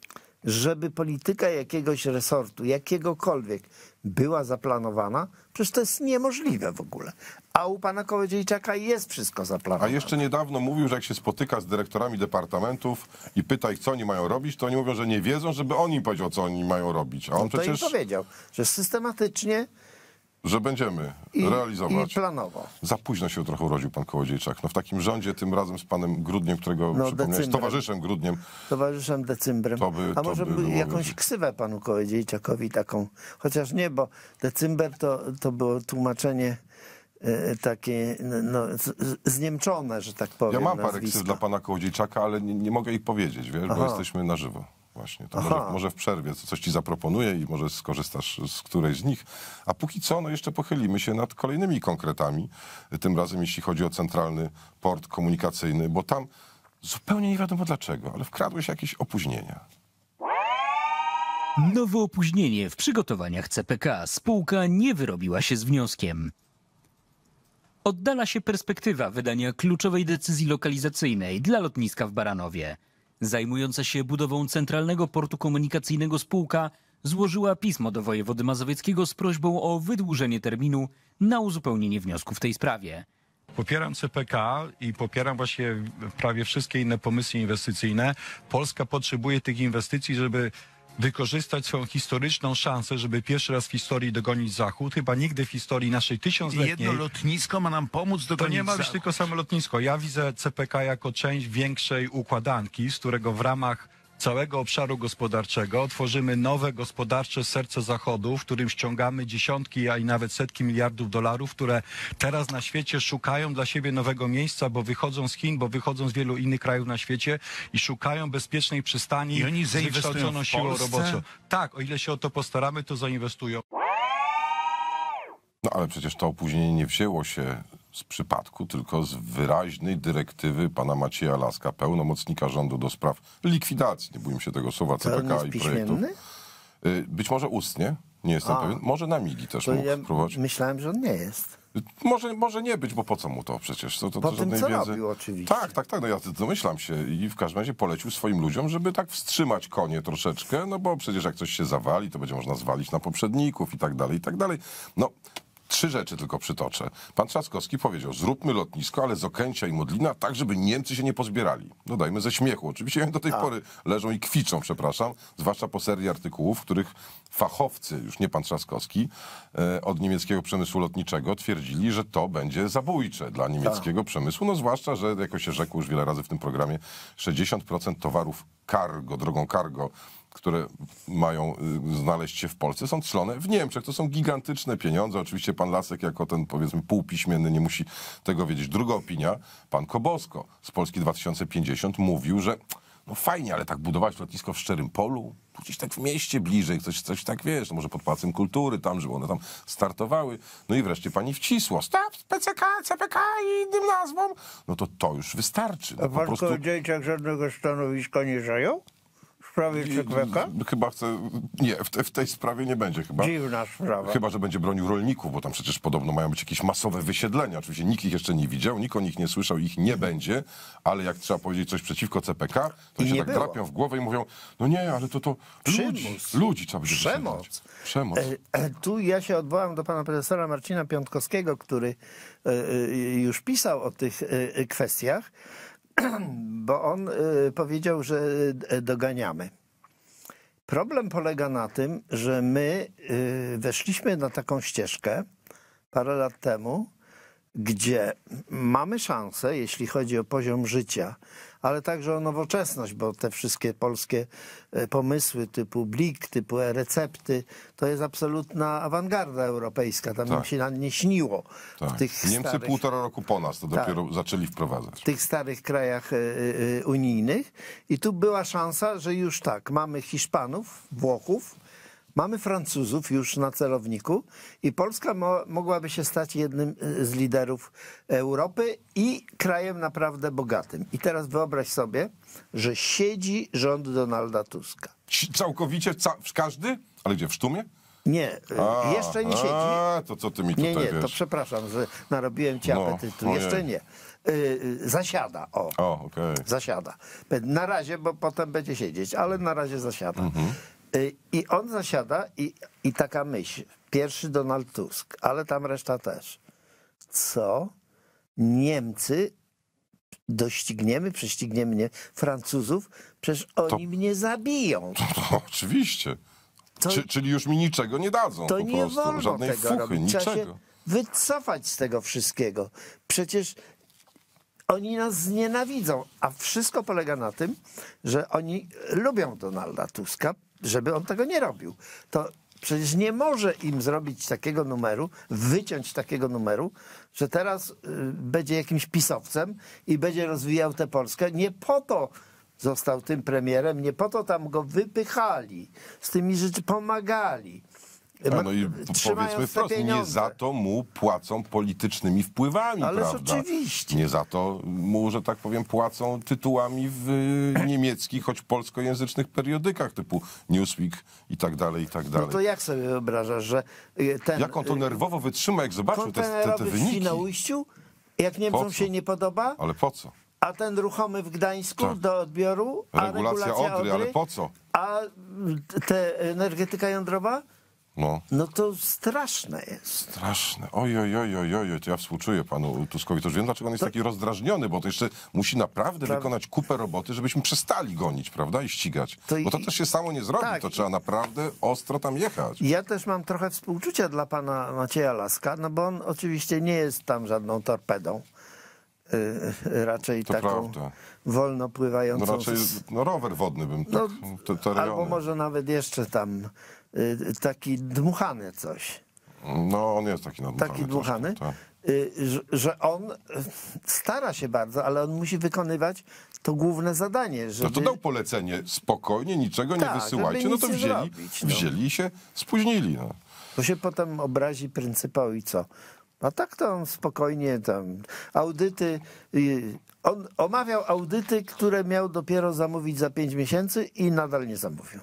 żeby polityka jakiegoś resortu, jakiegokolwiek była zaplanowana, przecież to jest niemożliwe w ogóle. A u pana Kołodziejczaka jest wszystko zaplanowane. A jeszcze niedawno mówił, że jak się spotyka z dyrektorami departamentów i pyta ich, co oni mają robić, to oni mówią, że nie wiedzą, żeby on im powiedział, co oni mają robić. A on to przecież im powiedział, że systematycznie że będziemy realizować. I planowo. Za późno się trochę urodził pan Kołodziejczak. No w takim rządzie, tym razem z panem Grudniem, którego przypomniałeś, towarzyszem Grudniem. Towarzyszem Decymbrem. A może by jakąś ksywę panu Kołodziejczakowi taką, chociaż nie, bo Decymber to było tłumaczenie takie zniemczone, że tak powiem. Ja mam parę ksyw dla pana Kołodziejczaka, ale nie mogę ich powiedzieć, wiesz, bo jesteśmy na żywo. Właśnie, to może w przerwie coś ci zaproponuję i może skorzystasz z którejś z nich. A póki co, no jeszcze pochylimy się nad kolejnymi konkretami. Tym razem jeśli chodzi o Centralny Port Komunikacyjny, bo tam zupełnie nie wiadomo dlaczego, ale wkradły się jakieś opóźnienia. Nowe opóźnienie w przygotowaniach CPK. Spółka nie wyrobiła się z wnioskiem. Oddala się perspektywa wydania kluczowej decyzji lokalizacyjnej dla lotniska w Baranowie. Zajmująca się budową Centralnego Portu Komunikacyjnego spółka złożyła pismo do wojewody mazowieckiego z prośbą o wydłużenie terminu na uzupełnienie wniosku w tej sprawie. Popieram CPK i popieram właśnie prawie wszystkie inne pomysły inwestycyjne. Polska potrzebuje tych inwestycji, żeby wykorzystać swoją historyczną szansę, żeby pierwszy raz w historii dogonić Zachód. Chyba nigdy w historii naszej tysiącletniej... Jedno lotnisko ma nam pomóc dogonić To nie ma być Zachód. tylko samo lotnisko. Ja widzę CPK jako część większej układanki, z którego w ramach całego obszaru gospodarczego tworzymy nowe gospodarcze serce Zachodu, w którym ściągamy dziesiątki, a i nawet setki miliardów dolarów, które teraz na świecie szukają dla siebie nowego miejsca, bo wychodzą z Chin, bo wychodzą z wielu innych krajów na świecie i szukają bezpiecznej przystani I oni z wykształconą siłą roboczą. Tak, o ile się o to postaramy, to zainwestują. No ale przecież to opóźnienie nie wzięło się z przypadku, tylko z wyraźnej dyrektywy pana Macieja Laska, pełnomocnika rządu do spraw likwidacji, nie bójmy się tego słowa, CPK i projektów. Być może ustnie, nie jestem pewien, może na migi też mógł spróbować. Myślałem, że on nie jest. Może nie być, bo po co mu to przecież? To po tym, co wiedzy. robił oczywiście. Tak, no ja domyślam się i w każdym razie polecił swoim ludziom, żeby tak wstrzymać konie troszeczkę, no bo przecież jak coś się zawali, to będzie można zwalić na poprzedników i tak dalej, i tak dalej. No, 3 rzeczy tylko przytoczę. Pan Trzaskowski powiedział, zróbmy lotnisko, ale z Okęcia i Modlina, tak żeby Niemcy się nie pozbierali. Dodajmy ze śmiechu. Oczywiście oni do tej pory leżą i kwiczą, przepraszam, zwłaszcza po serii artykułów, w których fachowcy, już nie pan Trzaskowski, od niemieckiego przemysłu lotniczego twierdzili, że to będzie zabójcze dla niemieckiego przemysłu. No zwłaszcza, że jako się rzekło już wiele razy w tym programie, 60% towarów cargo, drogą cargo, które mają znaleźć się w Polsce, są clone w Niemczech. To są gigantyczne pieniądze. Oczywiście pan Lasek jako ten, powiedzmy, półpiśmienny nie musi tego wiedzieć. Druga opinia, pan Kobosko z Polski 2050 mówił, że no fajnie, ale tak budować lotnisko w Szczerym Polu, gdzieś tak w mieście bliżej, coś tak, wiesz, no może pod Pałacem Kultury, tam, żeby one tam startowały. No i wreszcie pani wcisło, stop, PCK, CPK i innym nazwom. No to już wystarczy. No, a pan Kołodziejczak żadnego stanowiska nie zajął? W sprawie CPK? Chyba nie, w tej sprawie nie będzie chyba. Dziwna sprawa. Chyba, że będzie bronił rolników, bo tam przecież podobno mają być jakieś masowe wysiedlenia. Oczywiście nikt ich jeszcze nie widział, nikt o nich nie słyszał, ich nie będzie, ale jak trzeba powiedzieć coś przeciwko CPK, to się tak drapią w głowę i mówią, no nie, ale to ludzi trzeba będzie Przemoc. Przemoc. Tu ja się odwołam do pana profesora Marcina Piątkowskiego, który już pisał o tych kwestiach, bo on powiedział, że doganiamy. Problem polega na tym, że my weszliśmy na taką ścieżkę parę lat temu, gdzie mamy szansę, jeśli chodzi o poziom życia, ale także o nowoczesność, bo te wszystkie polskie pomysły typu Blik, typu e-recepty, to jest absolutna awangarda europejska. Tam im się nie śniło. Tak. W tych Niemcy starych, 1,5 roku po nas to dopiero zaczęli wprowadzać. w tych starych krajach unijnych. I tu była szansa, że już tak, mamy Hiszpanów, Włochów, mamy Francuzów już na celowniku i Polska mogłaby się stać jednym z liderów Europy i krajem naprawdę bogatym. I teraz wyobraź sobie, że siedzi rząd Donalda Tuska. Całkowicie, każdy? Ale gdzie, w Sztumie? Nie, jeszcze nie siedzi. To co ty mi tutaj Nie, wiesz? to przepraszam, że narobiłem ci apetytu. Jeszcze nie. Zasiada, okej. Zasiada. Na razie, bo potem będzie siedzieć, ale na razie zasiada. I on zasiada i taka myśl. Pierwszy Donald Tusk, ale tam reszta też. Co? Niemcy prześcigniemy nie, Francuzów, przecież oni mnie zabiją. To oczywiście. Czyli już mi niczego nie dadzą To po nie prostu. wolno Żadnej tego fuchy, robić. Trzeba się niczego. wycofać z tego wszystkiego. Przecież oni nas znienawidzą, a wszystko polega na tym, że oni lubią Donalda Tuska, żeby on tego nie robił. To przecież nie może im zrobić takiego numeru, wyciąć takiego numeru, że teraz będzie jakimś pisowcem i będzie rozwijał tę Polskę. Nie po to został tym premierem, nie po to tam go wypychali, z tymi rzeczy pomagali. No i powiedzmy wprost, nie za to mu płacą politycznymi wpływami, Ależ prawda? oczywiście. Nie za to mu, że tak powiem, płacą tytułami w niemieckich, choć polskojęzycznych periodykach typu Newsweek i tak dalej, i tak dalej. No to jak sobie wyobrażasz, że ten... Jak on to nerwowo wytrzyma, jak zobaczył te w wyniki? Świnoujściu, jak Niemcom się nie podoba, Ale po co? a ten ruchomy w Gdańsku do odbioru, a Regulacja Odry, ale po co? A energetyka jądrowa? No to straszne jest. Straszne. Oj, to ja współczuję panu Tuskowi. To już wiem, dlaczego on jest taki rozdrażniony, bo to jeszcze musi naprawdę wykonać kupę roboty, żebyśmy przestali gonić, prawda, i ścigać. Bo to też się samo nie zrobi, to trzeba naprawdę ostro tam jechać. Ja też mam trochę współczucia dla pana Macieja Laska, no bo on oczywiście nie jest tam żadną torpedą. Raczej to taką prawda. wolno pływającą. No raczej rower wodny bym tak, te rejony. Albo może nawet jeszcze tam taki dmuchany coś. No on jest taki nadmuchany. Taki dmuchany, tak. że on stara się bardzo, ale on musi wykonywać to główne zadanie. Żeby... No to dał polecenie, spokojnie, niczego nie wysyłajcie. No to wzięli i się spóźnili. No. Bo się potem obrazi pryncypał i co? A tak to on spokojnie tam audyty, on omawiał audyty, które miał dopiero zamówić za 5 miesięcy i nadal nie zamówił.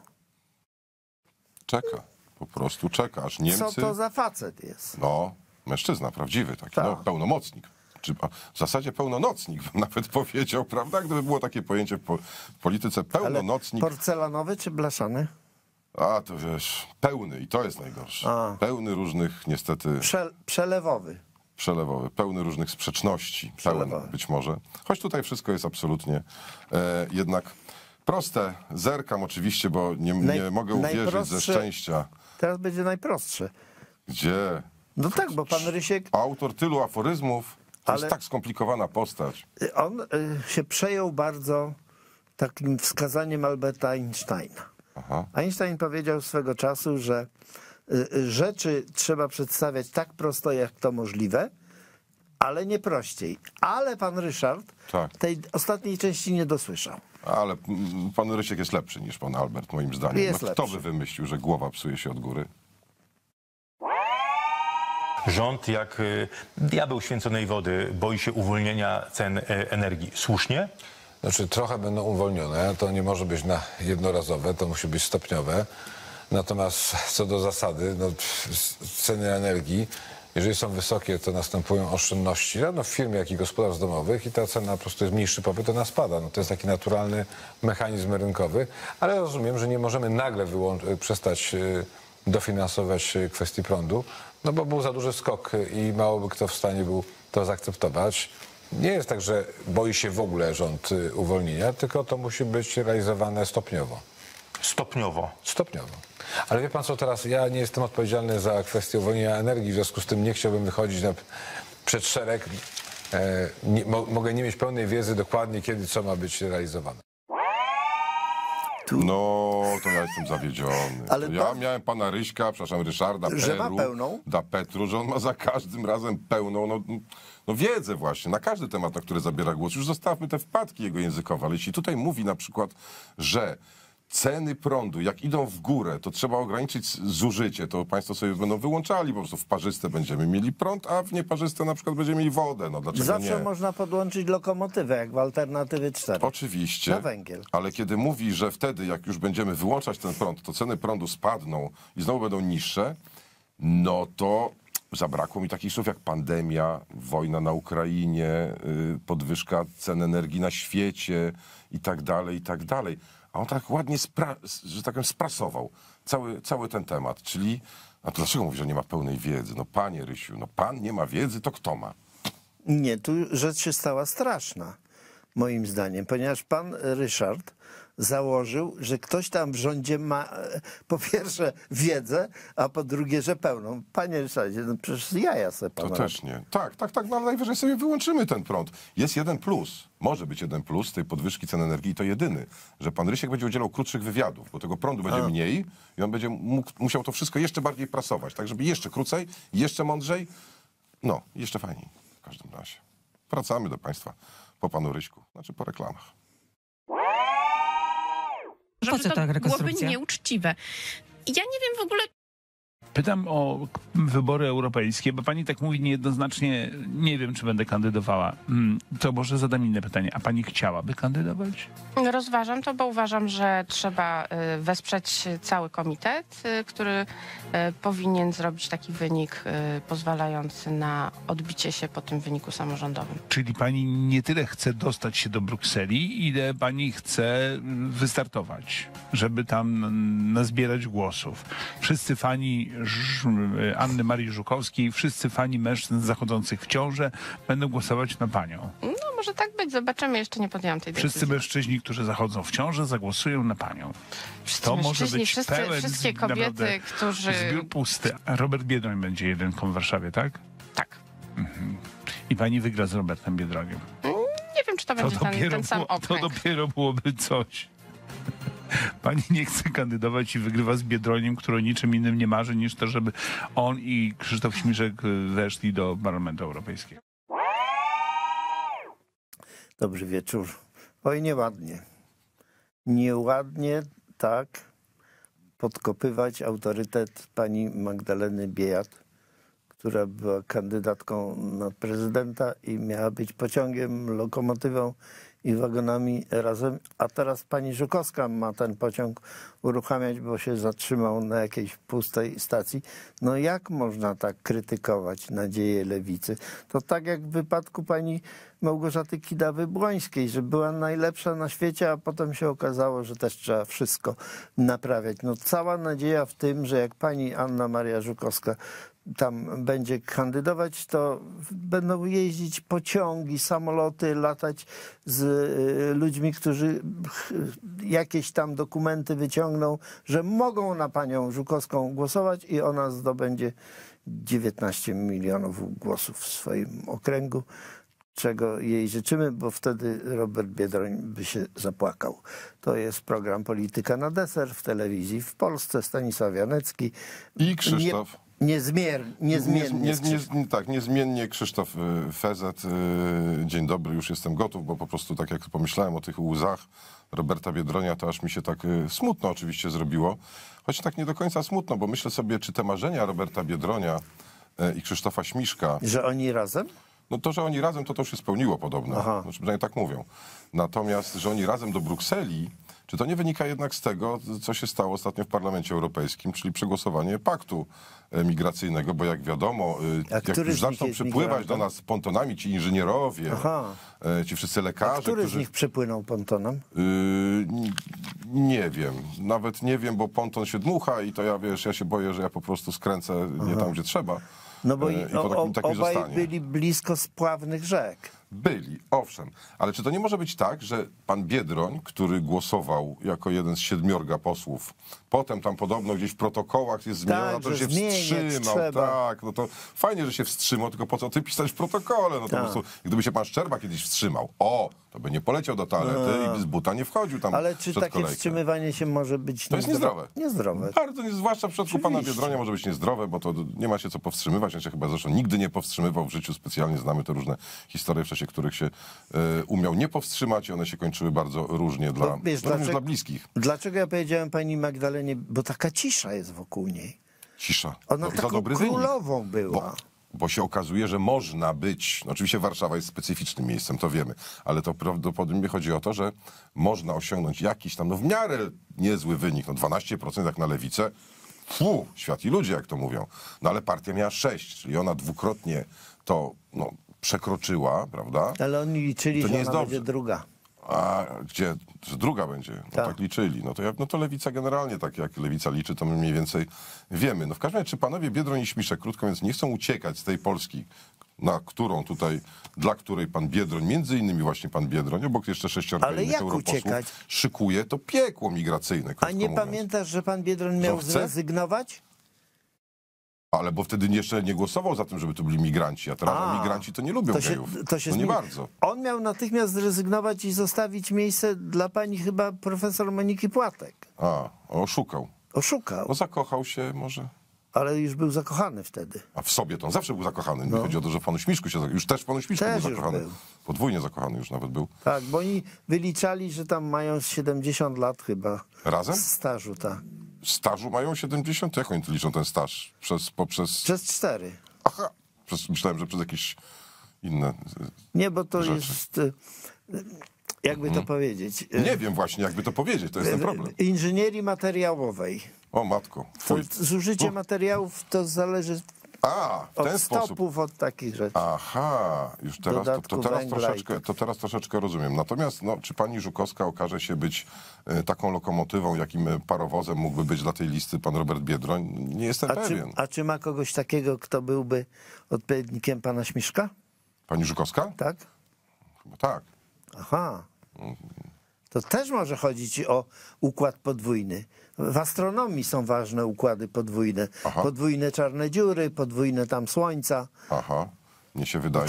Czeka, po prostu czeka, aż Niemcy... Co to za facet jest? No, mężczyzna prawdziwy taki, no, pełnomocnik. W zasadzie pełnocnik bym nawet powiedział, prawda? Gdyby było takie pojęcie w polityce, pełnocnik. Ale porcelanowy czy blaszany? A, to wiesz, pełny i to jest najgorsze. Pełny różnych, niestety... Przelewowy. Przelewowy, pełny różnych sprzeczności. Pełny być może. Choć tutaj wszystko jest absolutnie jednak proste. Zerkam oczywiście, bo nie mogę uwierzyć ze szczęścia. Teraz będzie najprostsze. Gdzie? No tak, bo pan Rysiek... Autor tylu aforyzmów, to jest tak skomplikowana postać. On się przejął bardzo takim wskazaniem Alberta Einsteina. Einstein powiedział swego czasu, że rzeczy trzeba przedstawiać tak prosto, jak to możliwe, ale nie prościej. Ale pan Ryszard tej ostatniej części nie dosłyszał. Ale pan Rysiek jest lepszy niż pan Albert, moim zdaniem. No, kto by wymyślił, że głowa psuje się od góry? Rząd jak diabeł święconej wody boi się uwolnienia cen energii. Słusznie? Znaczy trochę będą uwolnione, to nie może być jednorazowe, to musi być stopniowe. Natomiast co do zasady, no, ceny energii, jeżeli są wysokie, to następują oszczędności w firmie, jak i gospodarstw domowych i ta cena po prostu jest mniejszy popyt, ona spada. No, to jest taki naturalny mechanizm rynkowy, ale rozumiem, że nie możemy nagle przestać dofinansować kwestii prądu, no bo był za duży skok i mało by kto w stanie był to zaakceptować. Nie jest tak, że boi się w ogóle rząd uwolnienia, tylko to musi być realizowane stopniowo. Stopniowo? Stopniowo. Ale wie pan co, teraz ja nie jestem odpowiedzialny za kwestię uwolnienia energii, w związku z tym nie chciałbym wychodzić przed szereg. Mogę nie mieć pełnej wiedzy dokładnie, kiedy co ma być realizowane. No, to ja jestem zawiedziony. Ale ja miałem pana Ryśka, przepraszam, Ryszarda Petru, że on ma za każdym razem pełną wiedzę właśnie, na każdy temat, na który zabiera głos. Już zostawmy te wpadki jego językowe, ale jeśli tutaj mówi na przykład, że ceny prądu, jak idą w górę, to trzeba ograniczyć zużycie. To państwo sobie będą wyłączali, po prostu w parzyste będziemy mieli prąd, a w nieparzyste na przykład będziemy mieli wodę. No dlaczego Zawsze nie? można podłączyć lokomotywę, jak w Alternatywy 4. Oczywiście, na węgiel. Ale kiedy mówi, że wtedy, jak już będziemy wyłączać ten prąd, to ceny prądu spadną i znowu będą niższe, no to zabrakło mi takich słów jak pandemia, wojna na Ukrainie, podwyżka cen energii na świecie i tak dalej, i tak dalej. A on tak ładnie, że tak powiem, sprasował cały ten temat. Czyli, a to dlaczego mówi, że nie ma pełnej wiedzy? No panie Rysiu, no pan nie ma wiedzy, to kto ma? Nie, tu rzecz się stała straszna, moim zdaniem, ponieważ pan Ryszard założył, że ktoś tam w rządzie ma po pierwsze wiedzę, a po drugie, że pełną. Panie Ryszardzie, no przecież jaja se pan To też nie. Tak, no ale najwyżej sobie wyłączymy ten prąd. Jest jeden plus, może być jeden plus tej podwyżki cen energii, to jedyny, że pan Rysiek będzie udzielał krótszych wywiadów, bo tego prądu będzie mniej i on będzie musiał to wszystko jeszcze bardziej prasować, tak żeby jeszcze krócej, jeszcze mądrzej, no, jeszcze fajniej w każdym razie. Wracamy do państwa po panu Ryśku, znaczy po reklamach. Po co ta rekonstrukcja? Byłoby nieuczciwe. Ja nie wiem w ogóle... Pytam o wybory europejskie, bo pani tak mówi niejednoznacznie, nie wiem, czy będę kandydowała. To może zadam inne pytanie. A pani chciałaby kandydować? Rozważam to, bo uważam, że trzeba wesprzeć cały komitet, który powinien zrobić taki wynik pozwalający na odbicie się po tym wyniku samorządowym. Czyli pani nie tyle chce dostać się do Brukseli, ile pani chce wystartować, żeby tam nazbierać głosów. Wszyscy fani Anny Marii Żukowskiej, wszyscy fani mężczyzn zachodzących w ciążę będą głosować na panią. No może tak być, zobaczymy, jeszcze nie podjęłam tej decyzji. Wszyscy mężczyźni, którzy zachodzą w ciążę, zagłosują na panią. To może być wszystkie kobiety, którzy... Zbiór pusty. A Robert Biedroń będzie jedynką w Warszawie, tak? Tak. I pani wygra z Robertem Biedroniem. Nie wiem, czy to będzie ten sam okręg. To dopiero byłoby coś. Pani nie chce kandydować i wygrywa z Biedroniem, który o niczym innym nie marzy niż to, żeby on i Krzysztof Śmiszek weszli do Parlamentu Europejskiego. Dobry wieczór. Oj, nieładnie. Nieładnie tak podkopywać autorytet pani Magdaleny Biejat, która była kandydatką na prezydenta i miała być pociągiem, lokomotywą i wagonami razem, a teraz pani Żukowska ma ten pociąg uruchamiać, bo się zatrzymał na jakiejś pustej stacji. No jak można tak krytykować nadzieję lewicy? To tak jak w wypadku pani Małgorzaty Kidawy-Błońskiej, że była najlepsza na świecie, a potem się okazało, że też trzeba wszystko naprawiać. No cała nadzieja w tym, że jak pani Anna Maria Żukowska tam będzie kandydować, to będą jeździć pociągi, samoloty, latać z ludźmi, którzy jakieś tam dokumenty wyciągną, że mogą na panią Żukowską głosować i ona zdobędzie 19 milionów głosów w swoim okręgu, czego jej życzymy, bo wtedy Robert Biedroń by się zapłakał. To jest program Polityka na deser w telewizji w Polsce. Stanisław Janecki. I Krzysztof. Niezmiennie Krzysztof Fezet. Dzień dobry, już jestem gotów, bo po prostu tak jak pomyślałem o tych łzach Roberta Biedronia, to aż mi się tak smutno oczywiście zrobiło. Choć tak nie do końca smutno, bo myślę sobie, czy te marzenia Roberta Biedronia i Krzysztofa Śmiszka... Że oni razem? No to, że oni razem, to już się spełniło podobno. Znaczy, przynajmniej tak mówią. Natomiast, że oni razem do Brukseli, czy to nie wynika jednak z tego, co się stało ostatnio w Parlamencie Europejskim, czyli przegłosowanie paktu migracyjnego, bo jak wiadomo, jak już zaczną przypływać do nas pontonami ci inżynierowie, ci wszyscy lekarze... Który z nich przypłynął pontonem? Nie wiem. Nawet nie wiem, bo ponton się dmucha i to ja się boję, że ja po prostu skręcę nie tam, gdzie trzeba. No bo takim obaj byli blisko spławnych rzek. Byli, owszem. Ale czy to nie może być tak, że pan Biedroń, który głosował jako jeden z 7 posłów, potem tam podobno gdzieś w protokołach jest zmienione, to się wstrzymał. Tak, no to fajnie, że się wstrzymał, tylko po co ty pisać w protokole? No to po prostu, gdyby się pan Szczerba kiedyś wstrzymał, To by nie poleciał do toalety i z buta nie wchodził tam. Ale czy takie kolejkę. wstrzymywanie się może być To jest niezdrowe. Niezdrowe. Bardzo, zwłaszcza w przypadku pana Biedronia może być niezdrowe, bo to nie ma się co powstrzymywać. Ja się chyba zresztą nigdy nie powstrzymywał w życiu. Specjalnie znamy te różne historie, w czasie których się umiał nie powstrzymać i one się kończyły bardzo różnie również dla bliskich. Dlaczego ja powiedziałem pani Magdalenie, bo taka cisza jest wokół niej. Cisza. Ona za taką dobry królową wynik. była. Bo się okazuje, że można być, no oczywiście Warszawa jest specyficznym miejscem, to wiemy, ale to prawdopodobnie chodzi o to, że można osiągnąć jakiś tam, no w miarę niezły wynik, no 12% jak na lewicę, świat i ludzie, jak to mówią. No ale partia miała 6, czyli ona dwukrotnie to przekroczyła, prawda? Ale oni liczyli, to że nie jest ona dobrze. będzie druga. A gdzie? Że druga będzie? No tak liczyli. No to lewica generalnie, tak jak lewica liczy, to my mniej więcej wiemy. No w każdym razie, czy panowie Biedroń i Śmiszek, krótko mówiąc, nie chcą uciekać z tej Polski, dla której pan Biedroń, między innymi właśnie pan Biedroń, obok jeszcze 6 innych europosłów, szykuje to piekło migracyjne. A nie pamiętasz, że pan Biedroń miał zrezygnować? Ale bo wtedy jeszcze nie głosował za tym, żeby tu byli migranci, a teraz migranci to nie lubią gejów. Nie bardzo. On miał natychmiast zrezygnować i zostawić miejsce dla pani chyba profesor Moniki Płatek. Oszukał. Oszukał. No zakochał się może. Ale już był zakochany wtedy. A w sobie to on zawsze był zakochany. Nie chodzi o to, że w panu Śmiszku się zakochał. Już też w panu Śmiszku był zakochany. Podwójnie zakochany już nawet był. Tak, bo oni wyliczali, że tam mają 70 lat chyba. Razem? Stażu, tak. Stażu mają 70? Jak oni liczą ten staż? Przez 4. Aha. Myślałem, że przez jakieś inne Nie, bo to rzeczy. jest... Jakby to powiedzieć? Nie wiem właśnie, jakby to powiedzieć. To jest ten problem. Inżynierii materiałowej. O matko. Zużycie materiałów to zależy w ten od stopów, od takich rzeczy. Aha, już teraz to teraz troszeczkę rozumiem. Natomiast czy pani Żukowska okaże się być taką lokomotywą, jakim parowozem mógłby być dla tej listy pan Robert Biedroń? Nie jestem pewien. A czy ma kogoś takiego, kto byłby odpowiednikiem pana Śmiszka? Pani Żukowska? Tak. Chyba tak. Aha. To też może chodzić o układ podwójny. W astronomii są ważne układy podwójne. Podwójne czarne dziury, podwójne tam słońca. Aha. Mnie się wydaje,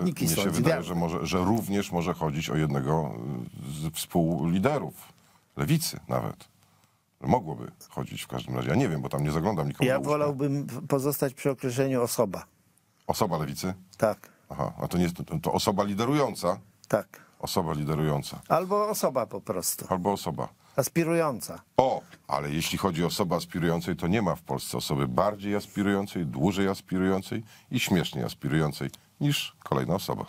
że również może chodzić o jednego z współliderów lewicy nawet. Mogłoby chodzić w każdym razie. Ja nie wiem, bo tam nie zaglądam nikomu. Ja wolałbym pozostać przy określeniu osoba. Osoba lewicy? Tak. Aha, a to nie jest to osoba liderująca? Tak. Osoba liderująca. Albo osoba po prostu. Albo osoba. Aspirująca. Ale jeśli chodzi o osobę aspirującej, to nie ma w Polsce osoby bardziej aspirującej, dłużej aspirującej i śmieszniej aspirującej niż kolejna osoba.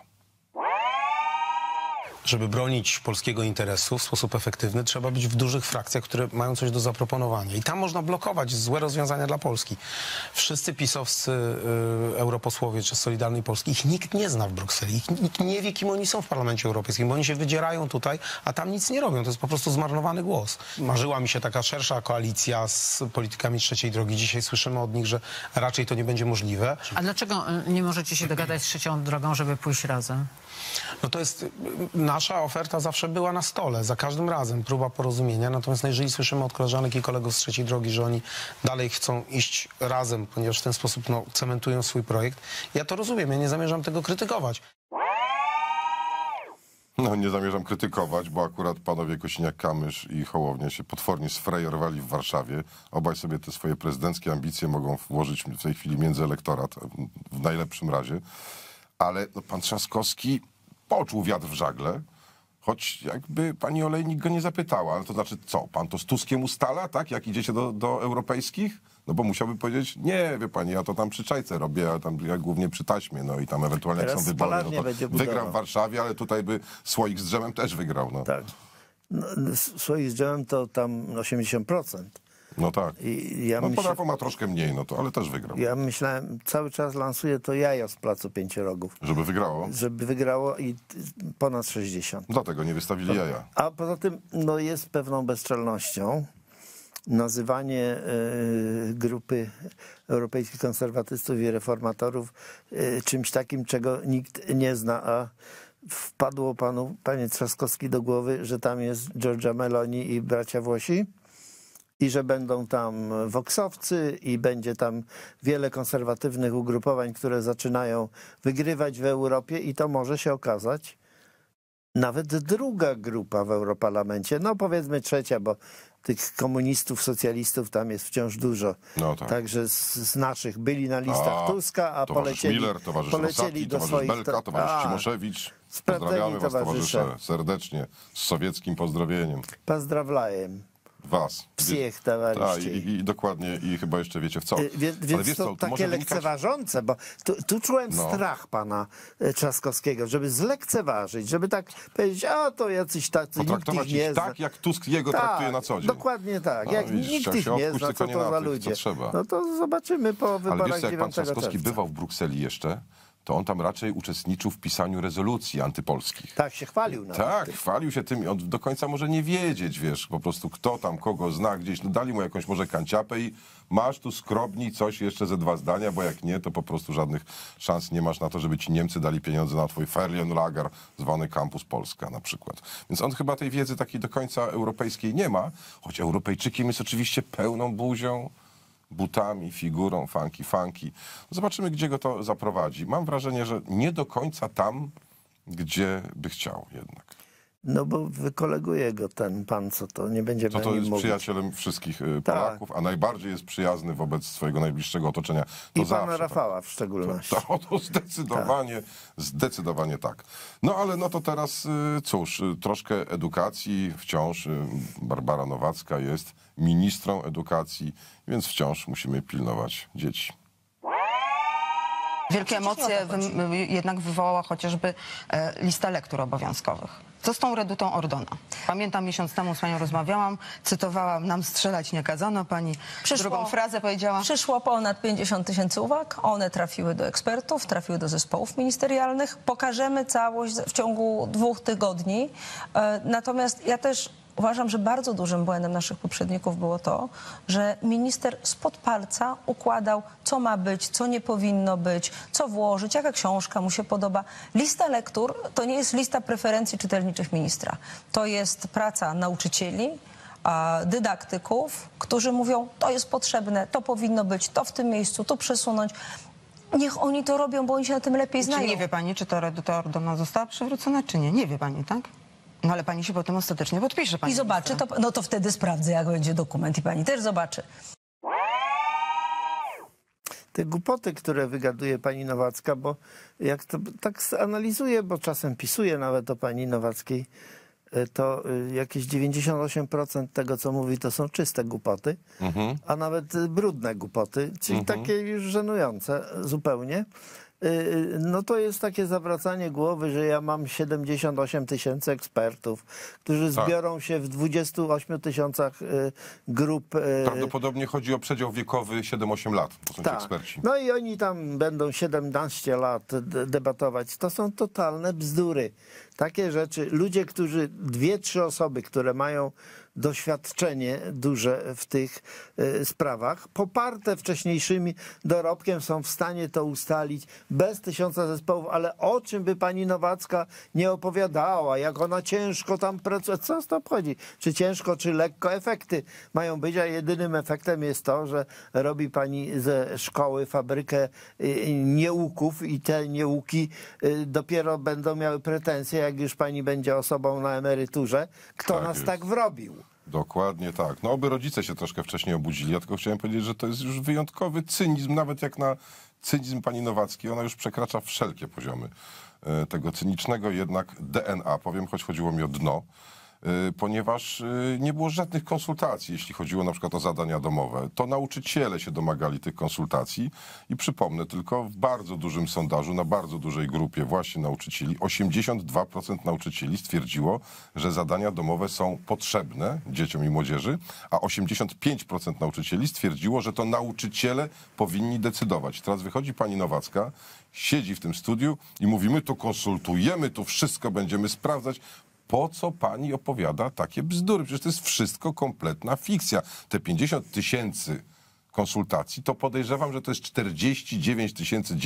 Żeby bronić polskiego interesu w sposób efektywny, trzeba być w dużych frakcjach, które mają coś do zaproponowania. I tam można blokować złe rozwiązania dla Polski. Wszyscy pisowscy europosłowie czy Solidarnej Polski, ich nikt nie zna w Brukseli. Nikt nie wie, kim oni są w Parlamencie Europejskim, bo oni się wydzierają tutaj, a tam nic nie robią. To jest po prostu zmarnowany głos. Marzyła mi się taka szersza koalicja z politykami trzeciej drogi. Dzisiaj słyszymy od nich, że raczej to nie będzie możliwe. A dlaczego nie możecie się dogadać z trzecią drogą, żeby pójść razem? No to jest, nasza oferta zawsze była na stole, za każdym razem próba porozumienia, natomiast jeżeli słyszymy od koleżanek i kolegów z trzeciej drogi, że oni dalej chcą iść razem, ponieważ w ten sposób cementują swój projekt, ja to rozumiem, ja nie zamierzam tego krytykować. Nie zamierzam krytykować, bo akurat panowie Kosiniak-Kamysz i Hołownia się potwornie sfrejerowali w Warszawie. Obaj sobie te swoje prezydenckie ambicje mogą włożyć w tej chwili między elektorat, w najlepszym razie. Ale pan Trzaskowski poczuł wiatr w żagle, choć jakby pani Olejnik go nie zapytała. Ale to znaczy co, pan to z Tuskiem ustala, tak? Jak idziecie do europejskich? No bo musiałby powiedzieć, nie, wie pani, ja to tam przy czajce robię, a tam ja głównie przy taśmie, no i tam ewentualnie jak są wybory, no to wygram w Warszawie, ale tutaj by słoik z drzemem też wygrał. No. Tak. Słoik z drzemem to tam 80%. No tak. Pod Rafał ma troszkę mniej, ale też wygrał. Ja myślałem, cały czas lansuję to jajo z Placu Pięciorogów. Żeby wygrało? Żeby wygrało i ponad 60. Dlatego nie wystawili jaja. A poza tym jest pewną bezczelnością nazywanie grupy europejskich konserwatystów i reformatorów czymś takim, czego nikt nie zna, a wpadło panie Trzaskowski, do głowy, że tam jest Giorgia Meloni i bracia Włosi i że będą tam voksowcy i będzie tam wiele konserwatywnych ugrupowań, które zaczynają wygrywać w Europie i to może się okazać nawet druga grupa w Europarlamencie, no powiedzmy trzecia, bo tych komunistów, socjalistów tam jest wciąż dużo. No tak. Także z naszych byli na listach Tuska, a towarzysz polecieli, Miller, towarzysz polecieli Rosati, do towarzysz swoich... Belka, towarzysz Cimoszewicz. Pozdrawiamy was, towarzysze, serdecznie, z sowieckim pozdrowieniem. Pozdrawlajem. Was. Psiech towarzyszy. I dokładnie, i chyba jeszcze wiecie w co. Więc wiesz to co, takie lekceważące, bo tu czułem strach pana Trzaskowskiego, żeby zlekceważyć, żeby tak powiedzieć, a to jacyś tacy, nikt ich nie zna. tak, jak Tusk jego traktuje na co dzień. Dokładnie tak. Jak nikt ich nie zna, co to za ludzie. No to zobaczymy po wyborach 9 czerwca. Ale wiesz, jak pan Trzaskowski bywał w Brukseli jeszcze, to on tam raczej uczestniczył w pisaniu rezolucji antypolskich. Tak, się chwalił. Tak, chwalił się tym i on do końca może nie wiedzieć, wiesz, po prostu kto tam kogo zna gdzieś, no dali mu jakąś może kanciapę i masz tu skrobnij coś jeszcze ze 2 zdania, bo jak nie, to po prostu żadnych szans nie masz na to, żeby ci Niemcy dali pieniądze na twój Ferienlager, zwany Campus Polska na przykład. Więc on chyba tej wiedzy takiej do końca europejskiej nie ma, choć Europejczykiem jest oczywiście pełną buzią, butami, figurą, funky. Zobaczymy, gdzie go to zaprowadzi. Mam wrażenie, że nie do końca tam, gdzie by chciał jednak. No bo wykoleguje go ten pan, co to nie będzie to jest mówić. Przyjacielem wszystkich Polaków, a najbardziej jest przyjazny wobec swojego najbliższego otoczenia. To I zawsze, pana Rafała w szczególności. To zdecydowanie tak. No ale no to teraz cóż, troszkę edukacji wciąż. Barbara Nowacka jest ministrą edukacji, więc wciąż musimy pilnować dzieci. Wielkie emocje jednak wywołała chociażby lista lektur obowiązkowych. Co z tą redutą Ordona? Pamiętam, miesiąc temu z panią rozmawiałam, cytowałam, nam strzelać nie kazano, pani drugą frazę powiedziała. Przyszło ponad 50 000 uwag, one trafiły do ekspertów, trafiły do zespołów ministerialnych. Pokażemy całość w ciągu 2 tygodni. Natomiast ja też uważam, że bardzo dużym błędem naszych poprzedników było to, że minister spod palca układał, co ma być, co nie powinno być, co włożyć, jaka książka mu się podoba. Lista lektur to nie jest lista preferencji czytelniczych ministra. To jest praca nauczycieli, dydaktyków, którzy mówią, to jest potrzebne, to powinno być, to w tym miejscu, tu przesunąć. Niech oni to robią, bo oni się na tym lepiej znają. Czy nie wie pani, czy to reduta Ordona została przywrócona, czy nie? Nie wie pani, tak? No ale pani się potem ostatecznie podpisze. Pani i zobaczy, to wtedy sprawdzę, jak będzie dokument i pani też zobaczy. Te głupoty, które wygaduje pani Nowacka, bo jak to tak analizuję, bo czasem pisuję nawet o pani Nowackiej, to jakieś 98% tego, co mówi, to są czyste głupoty, a nawet brudne głupoty, czyli takie już żenujące zupełnie. No to jest takie zawracanie głowy, że ja mam 78 000 ekspertów, którzy zbiorą się w 28 000 grup. Prawdopodobnie chodzi o przedział wiekowy 7-8 lat, to są ci eksperci. No i oni tam będą 17 lat debatować. To są totalne bzdury. Takie rzeczy, ludzie, którzy 2-3 osoby, które mają doświadczenie duże w tych sprawach, poparte wcześniejszymi dorobkiem, są w stanie to ustalić bez 1000 zespołów, ale o czym by pani Nowacka nie opowiadała, jak ona ciężko tam pracuje, co z to obchodzi? Czy ciężko, czy lekko, efekty mają być, a jedynym efektem jest to, że robi pani ze szkoły fabrykę nieuków i te nieuki dopiero będą miały pretensje, jak już pani będzie osobą na emeryturze, kto nas tak wrobił. Dokładnie tak. No oby rodzice się troszkę wcześniej obudzili. Ja tylko chciałem powiedzieć, że to jest już wyjątkowy cynizm, nawet jak na cynizm pani Nowackiej. Ona już przekracza wszelkie poziomy tego cynicznego jednak DNA. Powiem, choć chodziło mi o dno, ponieważ nie było żadnych konsultacji, jeśli chodziło na przykład o zadania domowe. To nauczyciele się domagali tych konsultacji i przypomnę tylko, w bardzo dużym sondażu, na bardzo dużej grupie właśnie nauczycieli, 82% nauczycieli stwierdziło, że zadania domowe są potrzebne dzieciom i młodzieży, a 85% nauczycieli stwierdziło, że to nauczyciele powinni decydować. Teraz wychodzi pani Nowacka, siedzi w tym studiu i mówi, my to konsultujemy, to wszystko będziemy sprawdzać. Po co pani opowiada takie bzdury? Przecież to jest wszystko kompletna fikcja. Te 50 000 konsultacji, to podejrzewam, że to jest 49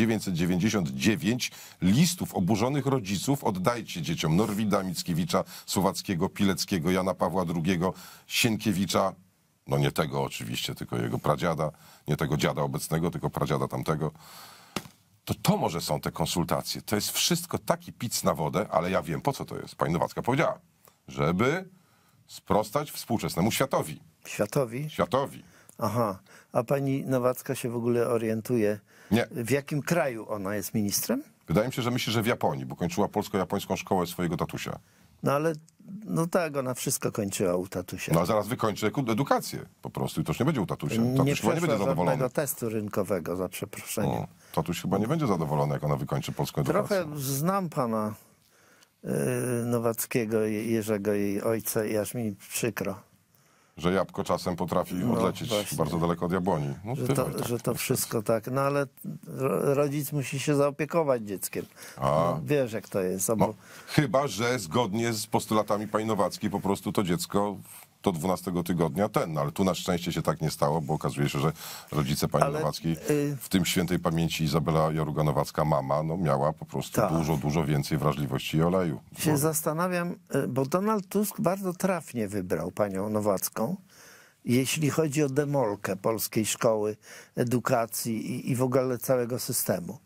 999 listów oburzonych rodziców. Oddajcie dzieciom Norwida, Mickiewicza, Słowackiego, Pileckiego, Jana Pawła II, Sienkiewicza. No nie tego oczywiście, tylko jego pradziada. Nie tego dziada obecnego, tylko pradziada tamtego. to może są te konsultacje. To jest wszystko taki pic na wodę, ale ja wiem, po co to jest. Pani Nowacka powiedziała, żeby sprostać współczesnemu światowi. Światowi? Światowi. Aha. A pani Nowacka się w ogóle orientuje, Nie. w jakim kraju ona jest ministrem? Wydaje mi się, że myśli, że w Japonii, bo kończyła polsko-japońską szkołę swojego tatusia. No ale, no tak, ona wszystko kończyła u tatusia. No a zaraz wykończy edukację po prostu i to już nie będzie u tatusia. Nie Tatuś chyba nie będzie zadowolony. żadnego testu rynkowego, za przeproszeniem. Tatuś chyba nie będzie zadowolony, jak ona wykończy polską edukację. Trochę znam pana Nowackiego, Jerzego, jej ojca i aż mi przykro. Że jabłko czasem potrafi odlecieć bardzo daleko od jabłoni. No, że to wszystko tak. No ale rodzic musi się zaopiekować dzieckiem. No, wiesz, jak to jest. No, chyba że zgodnie z postulatami pani Nowackiej po prostu to dziecko do 12 tygodnia no, ale tu na szczęście się tak nie stało, bo okazuje się, że rodzice pani Nowackiej, w tym świętej pamięci Izabela Jaruga-Nowacka, mama, no, miała po prostu dużo więcej wrażliwości i oleju. Się zastanawiam, bo Donald Tusk bardzo trafnie wybrał panią Nowacką, jeśli chodzi o demolkę polskiej szkoły, edukacji i w ogóle całego systemu.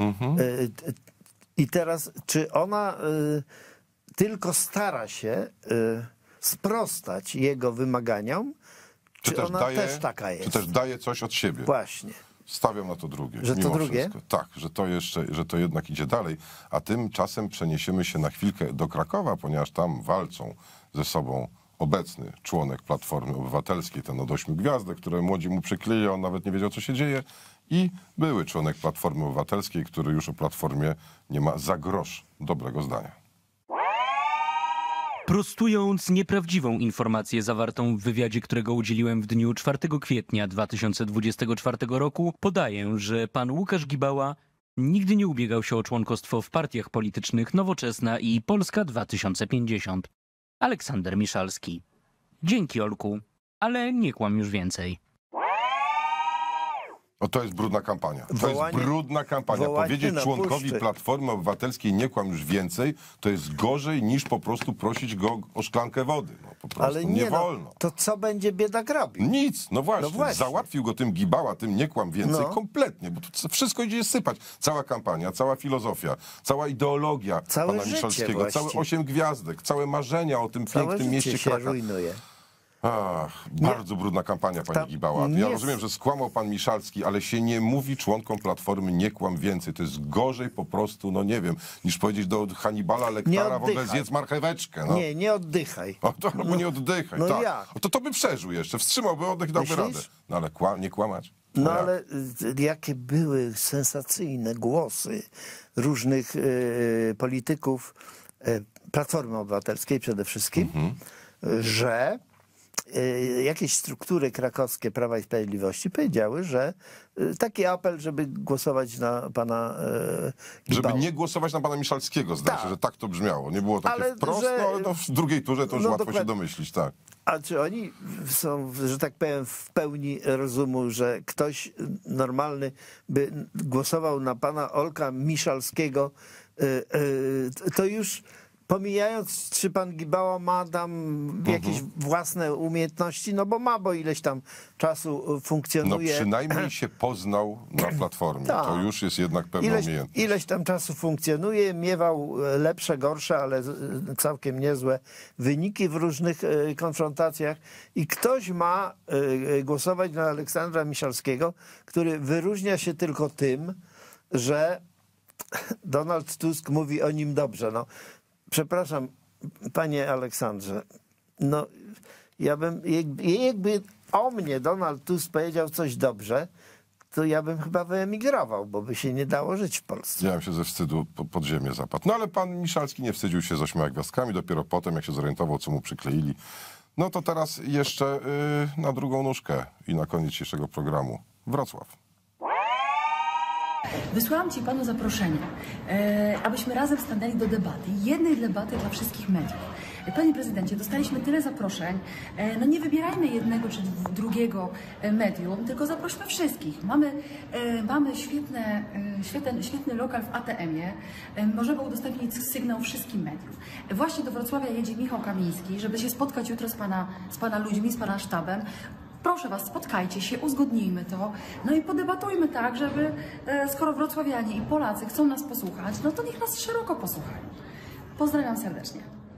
I teraz, czy ona tylko stara się sprostać jego wymaganiom, czy ona też taka jest? Czy też daje coś od siebie? Właśnie. Stawiam na to drugie. Że to drugie? Wszystko. Tak, że to jednak idzie dalej. A tymczasem przeniesiemy się na chwilkę do Krakowa, ponieważ tam walczą ze sobą obecny członek Platformy Obywatelskiej, ten od 8 gwiazdek, które młodzi mu przykleili, on nawet nie wiedział, co się dzieje, i były członek Platformy Obywatelskiej, który już o Platformie nie ma za grosz dobrego zdania. Prostując nieprawdziwą informację zawartą w wywiadzie, którego udzieliłem w dniu 4 kwietnia 2024 roku, podaję, że pan Łukasz Gibała nigdy nie ubiegał się o członkostwo w partiach politycznych Nowoczesna i Polska 2050. Aleksander Miszalski. Dzięki, Olku, ale nie kłam już więcej. To jest brudna kampania. To jest brudna kampania. Powiedzieć członkowi Platformy Obywatelskiej nie kłam już więcej, to jest gorzej niż po prostu prosić go o szklankę wody. No, po prostu ale nie wolno. To co będzie biedak robił? Nic, no właśnie. Załatwił go tym Gibała, tym nie kłam więcej kompletnie, bo to wszystko idzie sypać. Cała kampania, cała filozofia, cała ideologia pana Miszalskiego, całe 8 gwiazdek, całe marzenia o tym pięknym mieście Kraków. Rujnuje. Bardzo brudna kampania, pani Gibała. Ja rozumiem, że skłamał pan Miszalski, ale się nie mówi członkom Platformy nie kłam więcej. To jest gorzej po prostu, no nie wiem, niż powiedzieć do Hannibala Lektara w ogóle zjedz marcheweczkę. No. Nie oddychaj. Nie oddychaj, no tak. Jak? To by przeżył jeszcze, wstrzymałby oddech i dałby radę. No ale nie kłamać. No ale jakie były sensacyjne głosy różnych polityków Platformy Obywatelskiej przede wszystkim, że jakieś struktury krakowskie Prawa i Sprawiedliwości powiedziały, że taki apel, żeby głosować na pana Gibała. Żeby nie głosować na pana Miszalskiego, zdaje się, że tak to brzmiało. Nie było takie wprost, ale no, w drugiej turze to już łatwo się domyślić, tak. A czy oni są, że tak powiem, w pełni rozumu, że ktoś normalny by głosował na pana Olka Miszalskiego, to już pomijając, czy pan Gibała ma tam jakieś własne umiejętności, no bo ma, bo ileś tam czasu funkcjonuje. No przynajmniej się poznał na Platformie. To już jest jednak pewna umiejętność. Ileś tam czasu funkcjonuje, miewał lepsze, gorsze, ale całkiem niezłe wyniki w różnych konfrontacjach i ktoś ma głosować na Aleksandra Miszalskiego, który wyróżnia się tylko tym, że Donald Tusk mówi o nim dobrze. No, przepraszam, panie Aleksandrze, no ja bym, jakby o mnie Donald Tusk powiedział coś dobrze, to ja bym chyba wyemigrował, bo by się nie dało żyć w Polsce. Ja bym się ze wstydu pod ziemię zapadł. No ale pan Miszalski nie wstydził się z 8 gwiazdkami, dopiero potem, jak się zorientował, co mu przykleili. No to teraz jeszcze na drugą nóżkę i na koniec dzisiejszego programu Wrocław. Wysłałam ci panu zaproszenie, abyśmy razem stanęli do debaty. Jednej debaty dla wszystkich mediów. Panie prezydencie, dostaliśmy tyle zaproszeń. No nie wybierajmy jednego czy drugiego medium, tylko zaprośmy wszystkich. Mamy świetny lokal w ATM-ie. Możemy udostępnić sygnał wszystkim mediom. Właśnie do Wrocławia jedzie Michał Kamiński, żeby się spotkać jutro z pana ludźmi, z pana sztabem. Proszę was, spotkajcie się, uzgodnijmy to, no i podebatujmy tak, żeby skoro wrocławianie i Polacy chcą nas posłuchać, no to niech nas szeroko posłuchają. Pozdrawiam serdecznie.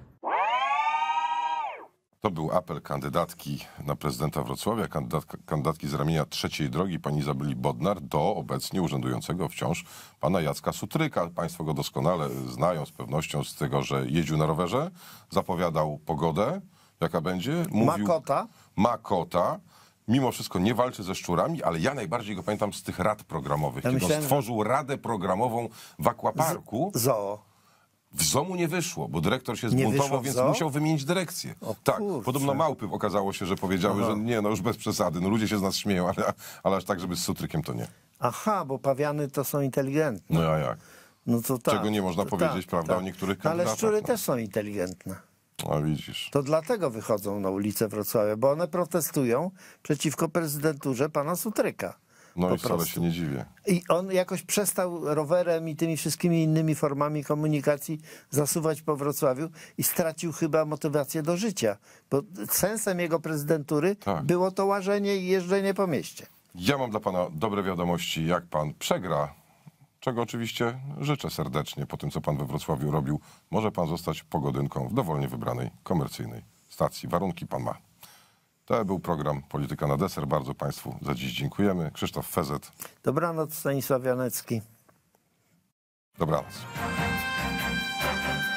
To był apel kandydatki na prezydenta Wrocławia, kandydatki z ramienia trzeciej drogi, pani Izabeli Bodnar, do obecnie urzędującego wciąż pana Jacka Sutryka. Państwo go doskonale znają z pewnością z tego, że jeździł na rowerze, zapowiadał pogodę, jaka będzie. Mówił, ma kota. Mimo wszystko nie walczy ze szczurami, ale ja najbardziej go pamiętam z tych rad programowych. Kiedy on stworzył radę programową w Aquaparku. Zoo. W zoo mu nie wyszło, bo dyrektor się zbuntował, więc musiał wymienić dyrekcję. Tak, podobno małpy okazało się, że powiedziały, że nie, no już bez przesady, no ludzie się z nas śmieją, ale aż tak, żeby z Sutrykiem to nie. Aha, bo pawiany to są inteligentne. No a jak? No to tak. Czego nie można powiedzieć, prawda, o niektórych kandydatach. Ale szczury też są inteligentne. A widzisz. To dlatego wychodzą na ulicę Wrocławia, bo one protestują przeciwko prezydenturze pana Sutryka. No i wcale się nie dziwię. I on jakoś przestał rowerem i tymi wszystkimi innymi formami komunikacji zasuwać po Wrocławiu i stracił chyba motywację do życia. Bo sensem jego prezydentury było to łażenie i jeżdżenie po mieście. Ja mam dla pana dobre wiadomości, jak pan przegra, czego oczywiście życzę serdecznie po tym, co pan we Wrocławiu robił. Może pan zostać pogodynką w dowolnie wybranej komercyjnej stacji. Warunki pan ma. To był program Polityka na deser. Bardzo państwu za dziś dziękujemy. Krzysztof Fezet. Dobranoc, Stanisław Janecki. Dobranoc.